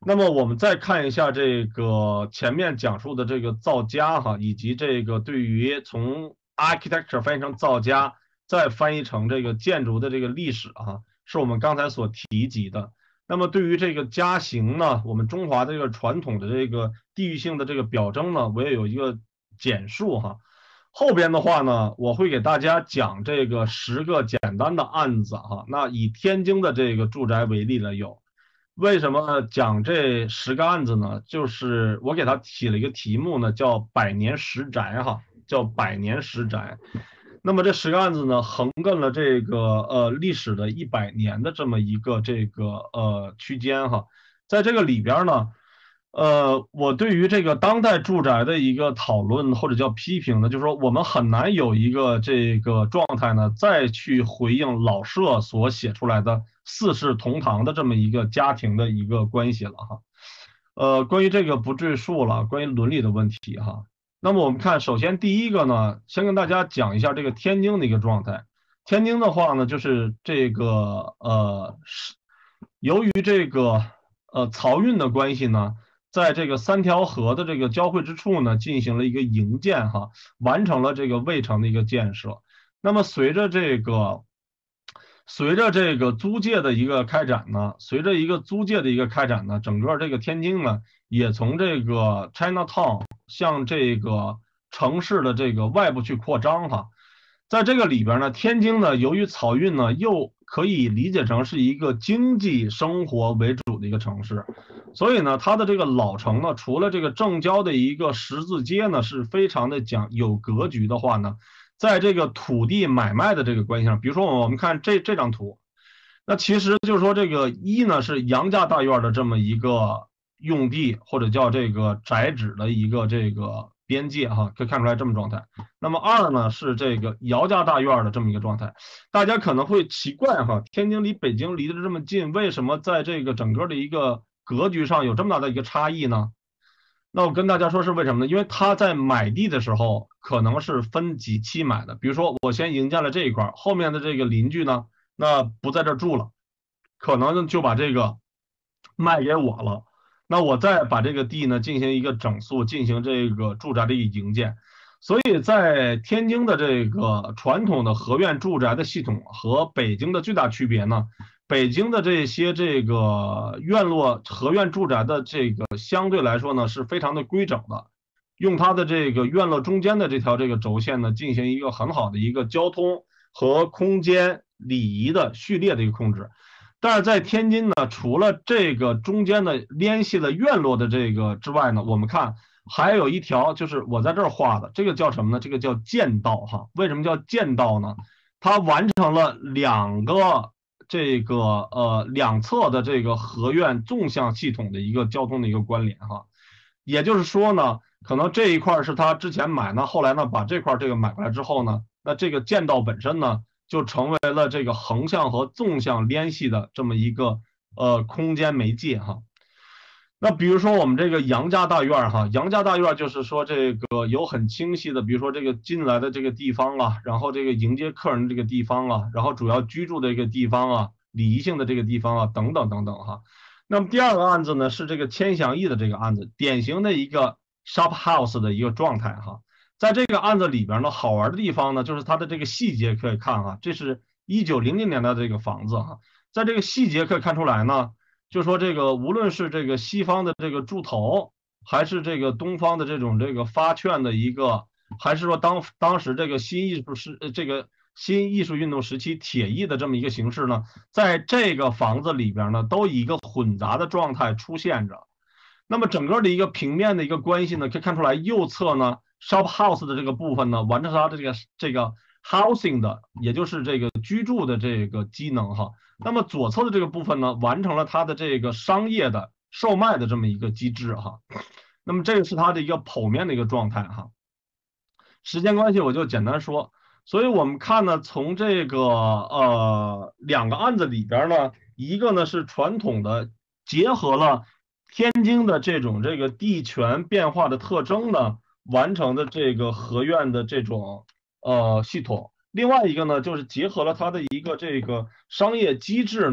那么我们再看一下这个前面讲述的这个造家哈，以及这个对于从 architecture 翻译成造家，再翻译成这个建筑的这个历史哈，是我们刚才所提及的。那么对于这个家形呢，我们中华这个传统的这个地域性的这个表征呢，我也有一个简述哈。后边的话呢，我会给大家讲这个十个简单的案子哈。那以天津的这个住宅为例了有。为什么讲这十个案子呢？就是我给它起了一个题目呢，叫百年十宅哈，叫百年十宅。那么这十个案子呢，横亘了这个呃历史的一百年的这么一个这个呃区间哈，在这个里边呢，呃，我对于这个当代住宅的一个讨论或者叫批评呢，就是说我们很难有一个这个状态呢，再去回应老舍所写出来的四世同堂的这么一个家庭的一个关系了哈。呃，关于这个不赘述了，关于伦理的问题哈。那么我们看，首先第一个呢，先跟大家讲一下这个天津的一个状态。天津的话呢，就是这个呃，是由于这个呃漕运的关系呢，在这个三条河的这个交汇之处呢，进行了一个营建哈，完成了这个卫城的一个建设。那么随着这个随着这个租界的一个开展呢，随着一个租界的一个开展呢，整个这个天津呢，也从这个 Chinatown 向这个城市的这个外部去扩张哈。在这个里边呢，天津呢，由于漕运呢，又可以理解成是一个经济生活为主的一个城市，所以呢，它的这个老城呢，除了这个正郊的一个十字街呢，是非常的讲有格局的话呢，在这个土地买卖的这个关系上，比如说我们看这这张图，那其实就是说这个一呢是杨家大院的这么一个用地或者叫这个宅址的一个这个边界哈，可以看出来这么状态。那么二呢是这个姚家大院的这么一个状态。大家可能会奇怪哈，天津离北京离得这么近，为什么在这个整个的一个格局上有这么大的一个差异呢？那我跟大家说是为什么呢？因为他在买地的时候可能是分几期买的，比如说我先营建了这一块，后面的这个邻居呢，那不在这住了，可能就把这个卖给我了。那我再把这个地呢进行一个整肃，进行这个住宅的一个营建。所以在天津的这个传统的合院住宅的系统和北京的最大区别呢，北京的这些这个院落合院住宅的这个相对来说呢是非常的规整的，用它的这个院落中间的这条这个轴线呢进行一个很好的一个交通和空间礼仪的序列的一个控制。但是在天津呢，除了这个中间的联系了院落的这个之外呢，我们看还有一条就是我在这儿画的，这个叫什么呢？这个叫剑道哈。为什么叫剑道呢？它完成了两个这个呃两侧的这个合院纵向系统的一个交通的一个关联哈。也就是说呢，可能这一块是他之前买呢，后来呢把这块这个买过来之后呢，那这个剑道本身呢就成为了这个横向和纵向联系的这么一个呃空间媒介哈。那比如说我们这个杨家大院哈，杨家大院就是说这个有很清晰的，比如说这个进来的这个地方啊，然后这个迎接客人的这个地方啊，然后主要居住的一个地方啊，礼仪性的这个地方啊，等等等等哈。那么第二个案子呢是这个千祥义的这个案子，典型的一个 shop house 的一个状态哈。在这个案子里边呢，好玩的地方呢就是它的这个细节可以看哈，这是一九零零年代的这个房子哈，在这个细节可以看出来呢。就说这个，无论是这个西方的这个柱头，还是这个东方的这种这个发券的一个，还是说当当时这个新艺术时这个新艺术运动时期铁艺的这么一个形式呢，在这个房子里边呢，都以一个混杂的状态出现着。那么整个的一个平面的一个关系呢，可以看出来，右侧呢 shop house 的这个部分呢，完成它的这个这个 housing 的，也就是这个居住的这个机能哈。那么左侧的这个部分呢，完成了它的这个商业的售卖的这么一个机制哈。那么这个是它的一个剖面的一个状态哈。时间关系我就简单说，所以我们看呢，从这个呃两个案子里边呢，一个呢是传统的结合了天津的这种这个地权变化的特征呢，完成的这个合院的这种呃系统。另外一个呢，就是结合了它的一个这个商业机制呢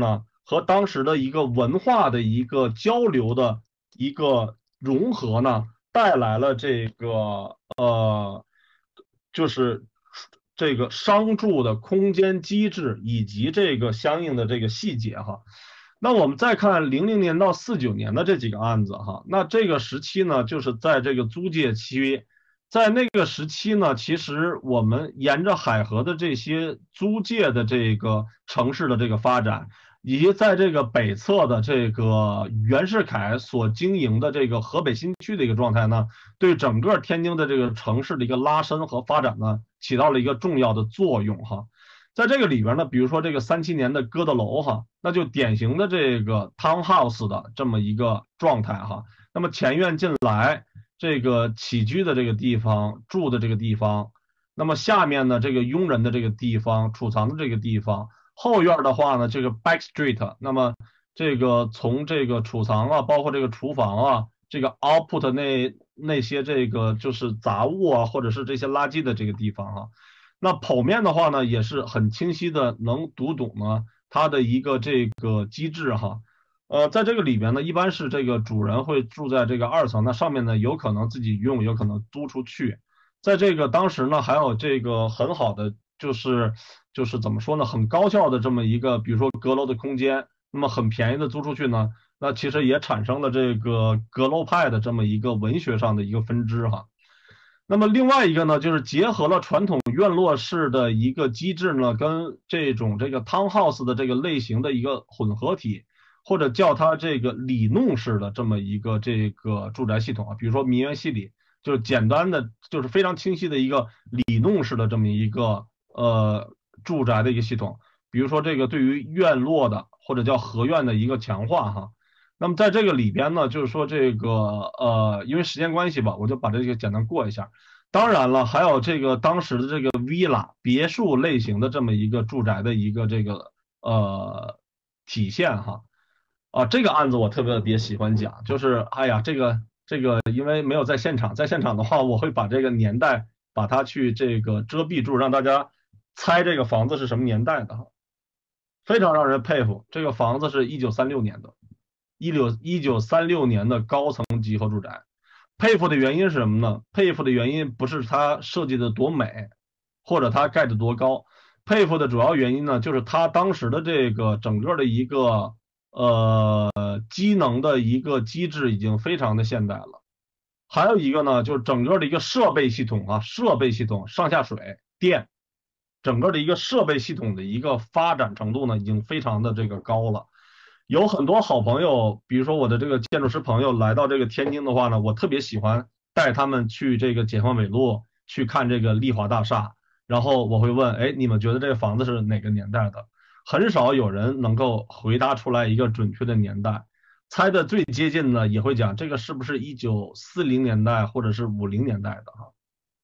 和当时的一个文化的一个交流的一个融合呢，带来了这个呃，就是这个商住的空间机制以及这个相应的这个细节哈。那我们再看零零年到四九年的这几个案子哈，那这个时期呢，就是在这个租界期。在那个时期呢，其实我们沿着海河的这些租界的这个城市的这个发展，以及在这个北侧的这个袁世凯所经营的这个河北新区的一个状态呢，对整个天津的这个城市的一个拉伸和发展呢，起到了一个重要的作用哈。在这个里边呢，比如说这个三七年的歌德楼哈，那就典型的这个 townhouse 的这么一个状态哈。那么前院进来。这个起居的这个地方，住的这个地方，那么下面呢，这个佣人的这个地方，储藏的这个地方，后院的话呢，这个 back street， 那么这个从这个储藏啊，包括这个厨房啊，这个 output 那那些这个就是杂物啊，或者是这些垃圾的这个地方哈、啊，那剖面的话呢，也是很清晰的能读懂呢它的一个这个机制哈、啊。呃，在这个里边呢，一般是这个主人会住在这个二层，那上面呢有可能自己用，有可能租出去。在这个当时呢，还有这个很好的，就是就是怎么说呢，很高效的这么一个，比如说阁楼的空间，那么很便宜的租出去呢，那其实也产生了这个阁楼派的这么一个文学上的一个分支哈。那么另外一个呢，就是结合了传统院落式的一个机制呢，跟这种这个 townhouse 的这个类型的一个混合体。或者叫它这个里弄式的这么一个这个住宅系统啊，比如说民园系里，就是简单的，就是非常清晰的一个里弄式的这么一个呃住宅的一个系统。比如说这个对于院落的或者叫合院的一个强化哈。那么在这个里边呢，就是说这个呃，因为时间关系吧，我就把这个简单过一下。当然了，还有这个当时的这个 villa 别墅类型的这么一个住宅的一个这个呃体现哈。啊，这个案子我特别特别喜欢讲，就是哎呀，这个这个，因为没有在现场，在现场的话，我会把这个年代把它去这个遮蔽住，让大家猜这个房子是什么年代的哈，非常让人佩服。这个房子是一九三六年的，一九一九三六年的高层集合住宅。佩服的原因是什么呢？佩服的原因不是它设计的多美，或者它盖的多高，佩服的主要原因呢，就是它当时的这个整个的一个。呃，机能的一个机制已经非常的现代了。还有一个呢，就是整个的一个设备系统啊，设备系统上下水电，整个的一个设备系统的一个发展程度呢，已经非常的这个高了。有很多好朋友，比如说我的这个建筑师朋友来到这个天津的话呢，我特别喜欢带他们去这个解放北路去看这个丽华大厦，然后我会问，哎，你们觉得这个房子是哪个年代的？很少有人能够回答出来一个准确的年代，猜的最接近的也会讲这个是不是一九四零年代或者是五零年代的哈。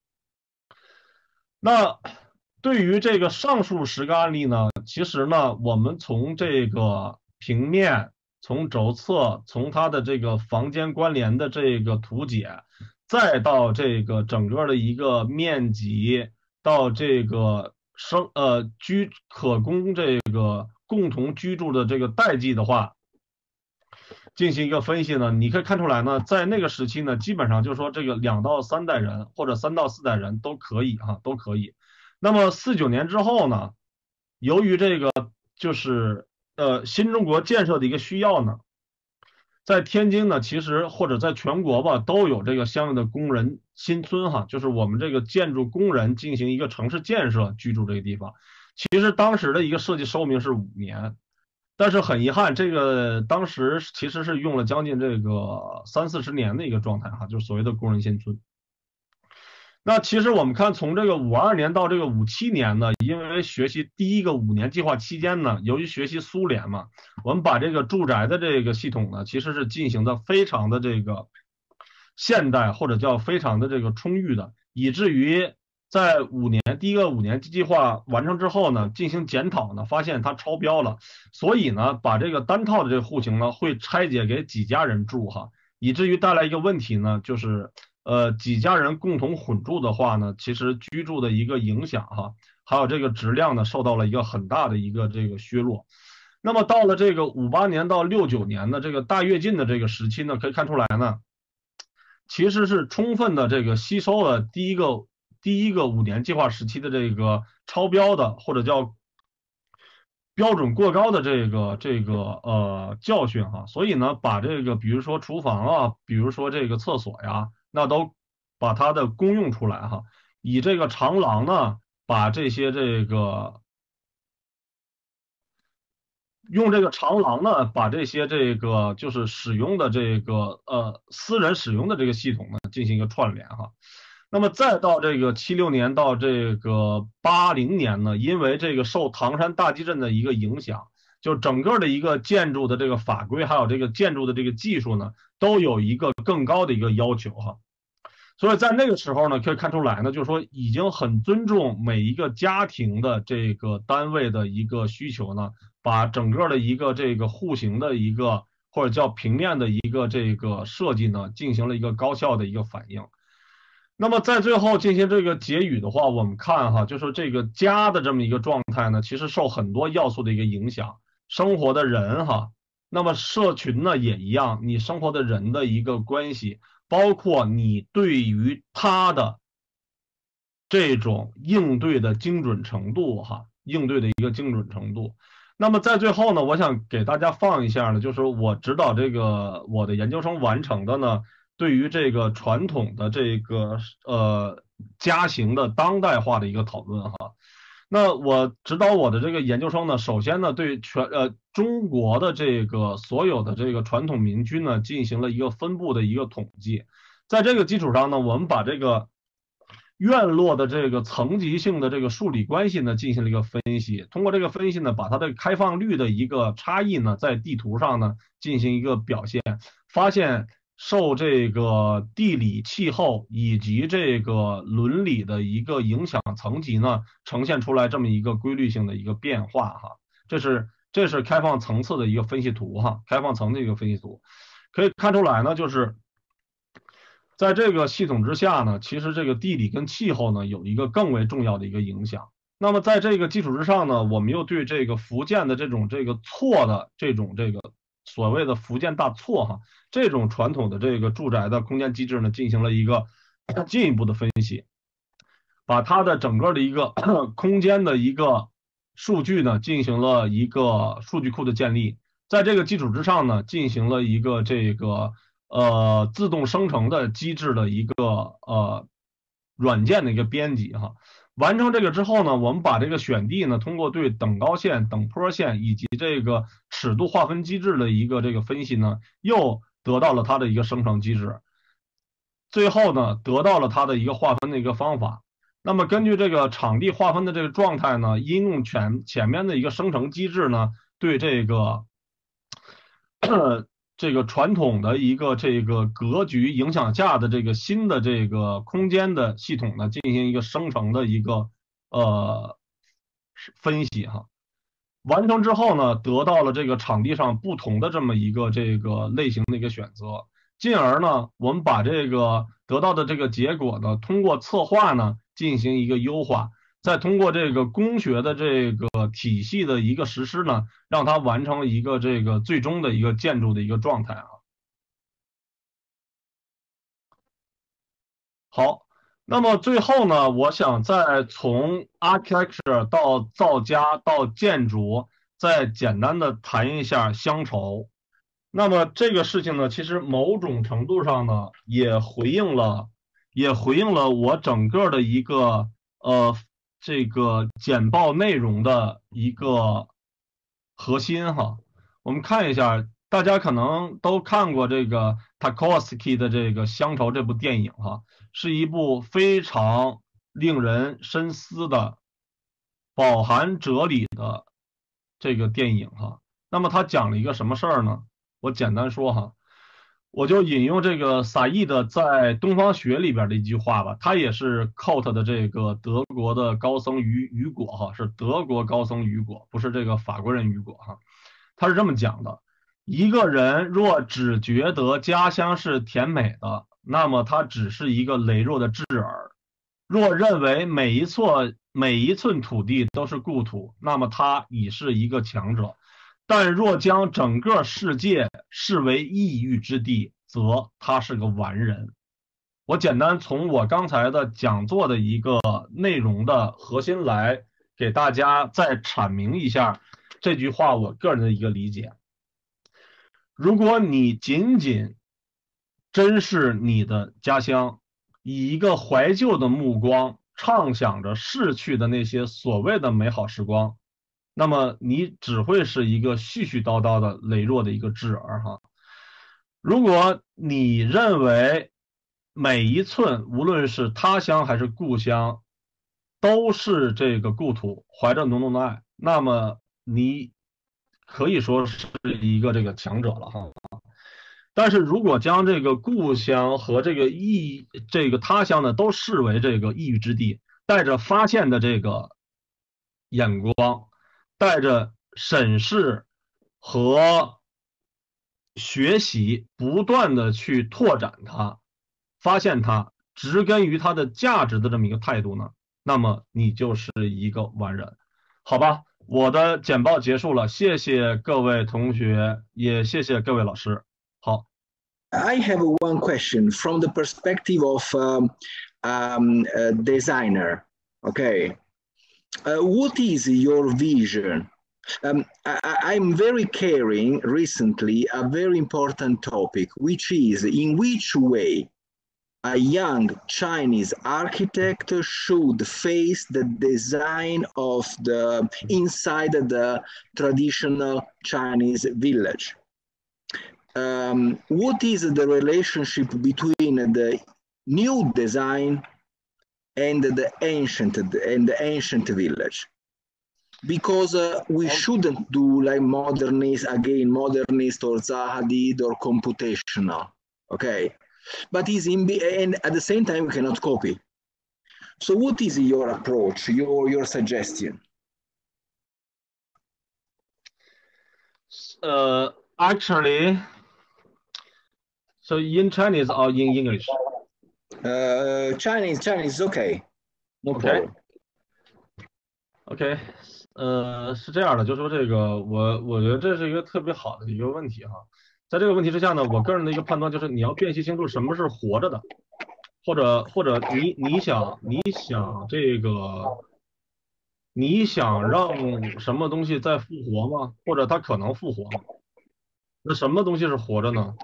那对于这个上述十个案例呢，其实呢，我们从这个平面、从轴测、从它的这个房间关联的这个图解，再到这个整个的一个面积，到这个。生呃居可供这个共同居住的这个代际的话，进行一个分析呢，你可以看出来呢，在那个时期呢，基本上就是说这个两到三代人或者三到四代人都可以哈，都可以。那么四九年之后呢，由于这个就是呃新中国建设的一个需要呢，在天津呢，其实或者在全国吧，都有这个相应的工人新村哈，就是我们这个建筑工人进行一个城市建设居住这个地方。其实当时的一个设计寿命是五年，但是很遗憾，这个当时其实是用了将近这个三四十年的一个状态哈，就是所谓的工人新村。那其实我们看从这个五二年到这个五七年呢，因为学习第一个五年计划期间呢，由于学习苏联嘛，我们把这个住宅的这个系统呢，其实是进行的非常的这个现代或者叫非常的这个充裕的，以至于在五年第一个五年计划完成之后呢，进行检讨呢，发现它超标了，所以呢，把这个单套的这个户型呢，会拆解给几家人住哈，以至于带来一个问题呢，就是。呃，几家人共同混住的话呢，其实居住的一个影响哈，还有这个质量呢，受到了一个很大的一个这个削弱。 那么到了这个五八年到六九年的这个大跃进的这个时期呢，可以看出来呢，其实是充分的这个吸收了第一个第一个五年计划时期的这个超标的或者叫标准过高的这个这个呃教训哈，所以呢，把这个比如说厨房啊，比如说这个厕所呀，那都把它的功用出来哈，以这个长廊呢，把这些这个用这个长廊呢，把这些这个就是使用的这个呃私人使用的这个系统呢进行一个串联哈。那么再到这个七六年到这个八零年呢，因为这个受唐山大地震的一个影响，就整个的一个建筑的这个法规还有这个建筑的这个技术呢，都有一个更高的一个要求哈。所以在那个时候呢，可以看出来呢，就是说已经很尊重每一个家庭的这个单位的一个需求呢，把整个的一个这个户型的一个或者叫平面的一个这个设计呢，进行了一个高效的一个反应。那么在最后进行这个结语的话，我们看哈，就是这个家的这么一个状态呢，其实受很多要素的一个影响，生活的人哈，那么社群呢也一样，你生活的人的一个关系，包括你对于他的这种应对的精准程度哈，应对的一个精准程度。那么在最后呢，我想给大家放一下呢，就是我指导这个我的研究生完成的呢。对于这个传统的这个呃家型的当代化的一个讨论哈，那我指导我的这个研究生呢，首先呢对全呃中国的这个所有的这个传统民居呢进行了一个分布的一个统计，在这个基础上呢，我们把这个院落的这个层级性的这个数理关系呢进行了一个分析，通过这个分析呢，把它的开放率的一个差异呢在地图上呢进行一个表现，发现。受这个地理气候以及这个伦理的一个影响层级呢，呈现出来这么一个规律性的一个变化哈，这是这是开放层次的一个分析图哈，开放层的一个分析图，可以看出来呢，就是在这个系统之下呢，其实这个地理跟气候呢有一个更为重要的一个影响。那么在这个基础之上呢，我们又对这个福建的这种这个错的这种这个所谓的福建大错哈。这种传统的这个住宅的空间机制呢，进行了一个进一步的分析，把它的整个的一个空间的一个数据呢，进行了一个数据库的建立，在这个基础之上呢，进行了一个这个呃自动生成的机制的一个呃软件的一个编辑哈。完成这个之后呢，我们把这个选地呢，通过对等高线、等坡线以及这个尺度划分机制的一个这个分析呢，又得到了它的一个生成机制，最后呢，得到了它的一个划分的一个方法。那么根据这个场地划分的这个状态呢，应用前前面的一个生成机制呢，对这个这个传统的一个这个格局影响下的这个新的这个空间的系统呢，进行一个生成的一个呃分析哈。完成之后呢，得到了这个场地上不同的这么一个这个类型的一个选择，进而呢，我们把这个得到的这个结果呢，通过策划呢进行一个优化，再通过这个工学的这个体系的一个实施呢，让它完成一个这个最终的一个建筑的一个状态啊。好。那么最后呢，我想再从 architecture 到造家到建筑，再简单的谈一下乡愁。那么这个事情呢，其实某种程度上呢，也回应了，也回应了我整个的一个呃这个简报内容的一个核心哈。我们看一下，大家可能都看过这个 Tarkovsky 的这个《乡愁》这部电影哈。是一部非常令人深思的、饱含哲理的这个电影哈。那么它讲了一个什么事儿呢？我简单说哈，我就引用这个萨义的在《东方学》里边的一句话吧，他也是 quote 的这个德国的高僧雨雨果哈，是德国高僧雨果，不是这个法国人雨果哈。他是这么讲的：一个人若只觉得家乡是甜美的，那么他只是一个羸弱的智儿；若认为每一寸每一寸土地都是故土，那么他已是一个强者。 但若将整个世界视为异域之地，则他是个完人。我简单从我刚才的讲座的一个内容的核心来给大家再阐明一下这句话我个人的一个理解。如果你仅仅珍视你的家乡，以一个怀旧的目光畅想着逝去的那些所谓的美好时光，那么你只会是一个絮絮叨叨的羸弱的一个稚儿哈。如果你认为每一寸无论是他乡还是故乡都是这个故土，怀着浓浓的爱，那么你可以说是一个这个强者了哈。但是如果将这个故乡和这个异这个他乡呢都视为这个异域之地，带着发现的这个眼光，带着审视和学习，不断的去拓展它，发现它，植根于它的价值的这么一个态度呢，那么你就是一个完人，好吧？我的简报结束了，谢谢各位同学，也谢谢各位老师。好。 I have one question from the perspective of um, um, a designer. Okay, uh, what is your vision? Um, I, I'm very caring recently a very important topic, which is in which way a young Chinese architect should face the design of the inside the traditional Chinese village. Um, what is the relationship between the new design and the ancient and the ancient village? Because uh, we shouldn't do like modernist again, modernist or Zahadid or computational, okay? But is in and at the same time we cannot copy. So what is your approach, your your suggestion? Uh, actually. So in Chinese or in English? Uh, Chinese, Chinese is okay. No problem. OK， 呃，是这样的，就说这个，我我觉得这是一个特别好的一个问题哈。在这个问题之下呢，我个人的一个判断就是，你要辨析清楚什么是活着的，或者或者你你想你想这个，你想让什么东西再复活吗？或者它可能复活吗？那什么东西是活着呢？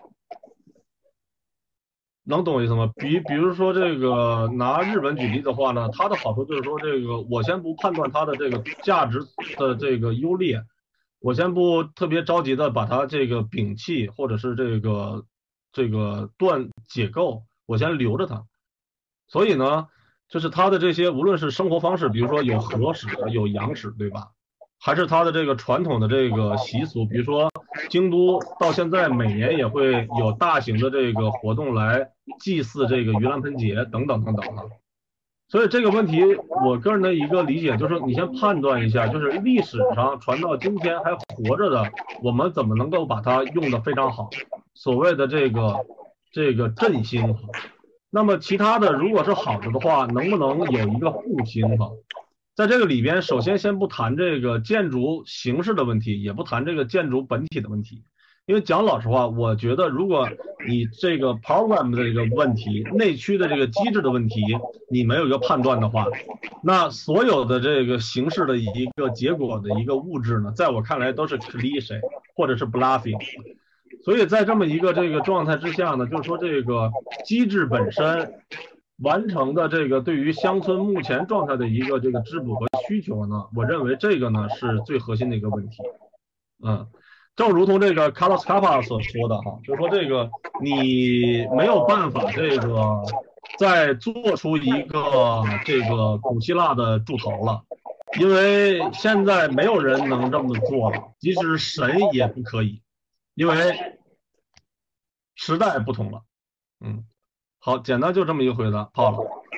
能懂我意思吗？比比如说这个拿日本举例的话呢，它的好处就是说这个我先不判断它的这个价值的这个优劣，我先不特别着急的把它这个摒弃或者是这个这个断解构，我先留着它。所以呢，就是它的这些无论是生活方式，比如说有和史有洋史，对吧？还是它的这个传统的这个习俗，比如说京都到现在每年也会有大型的这个活动来祭祀这个盂兰盆节等等等等哈。所以这个问题，我个人的一个理解就是，你先判断一下，就是历史上传到今天还活着的，我们怎么能够把它用得非常好？所谓的这个这个振兴哈。那么其他的如果是好的的话，能不能有一个复兴哈？在这个里边，首先先不谈这个建筑形式的问题，也不谈这个建筑本体的问题，因为讲老实话，我觉得如果你这个 program 的这个问题、内驱的这个机制的问题，你没有一个判断的话，那所有的这个形式的一个结果的一个物质呢，在我看来都是 cliche 或者是 bluffing。所以在这么一个这个状态之下呢，就是说这个机制本身完成的这个对于乡村目前状态的一个这个织补和需求呢，我认为这个呢是最核心的一个问题。嗯，正如同这个卡洛斯卡帕所说的哈，就是说这个你没有办法这个再做出一个这个古希腊的柱头了，因为现在没有人能这么做了，即使神也不可以，因为时代不同了。嗯。好，简单就这么一个回答，泡了。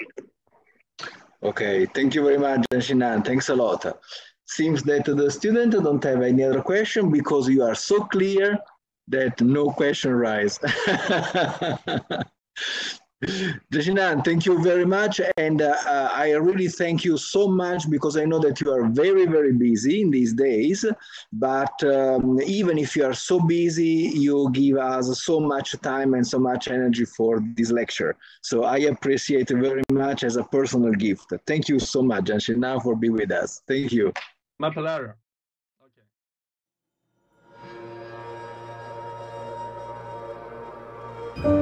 Okay, thank you very much, Xinnan. Thanks a lot. Seems that the students don't have any other question because you are so clear that no question rise. Xinnan, thank you very much. And uh, uh, I really thank you so much because I know that you are very, very busy in these days. But um, even if you are so busy, you give us so much time and so much energy for this lecture. So I appreciate it very much as a personal gift. Thank you so much, Xinnan, for being with us. Thank you. My pleasure. Okay.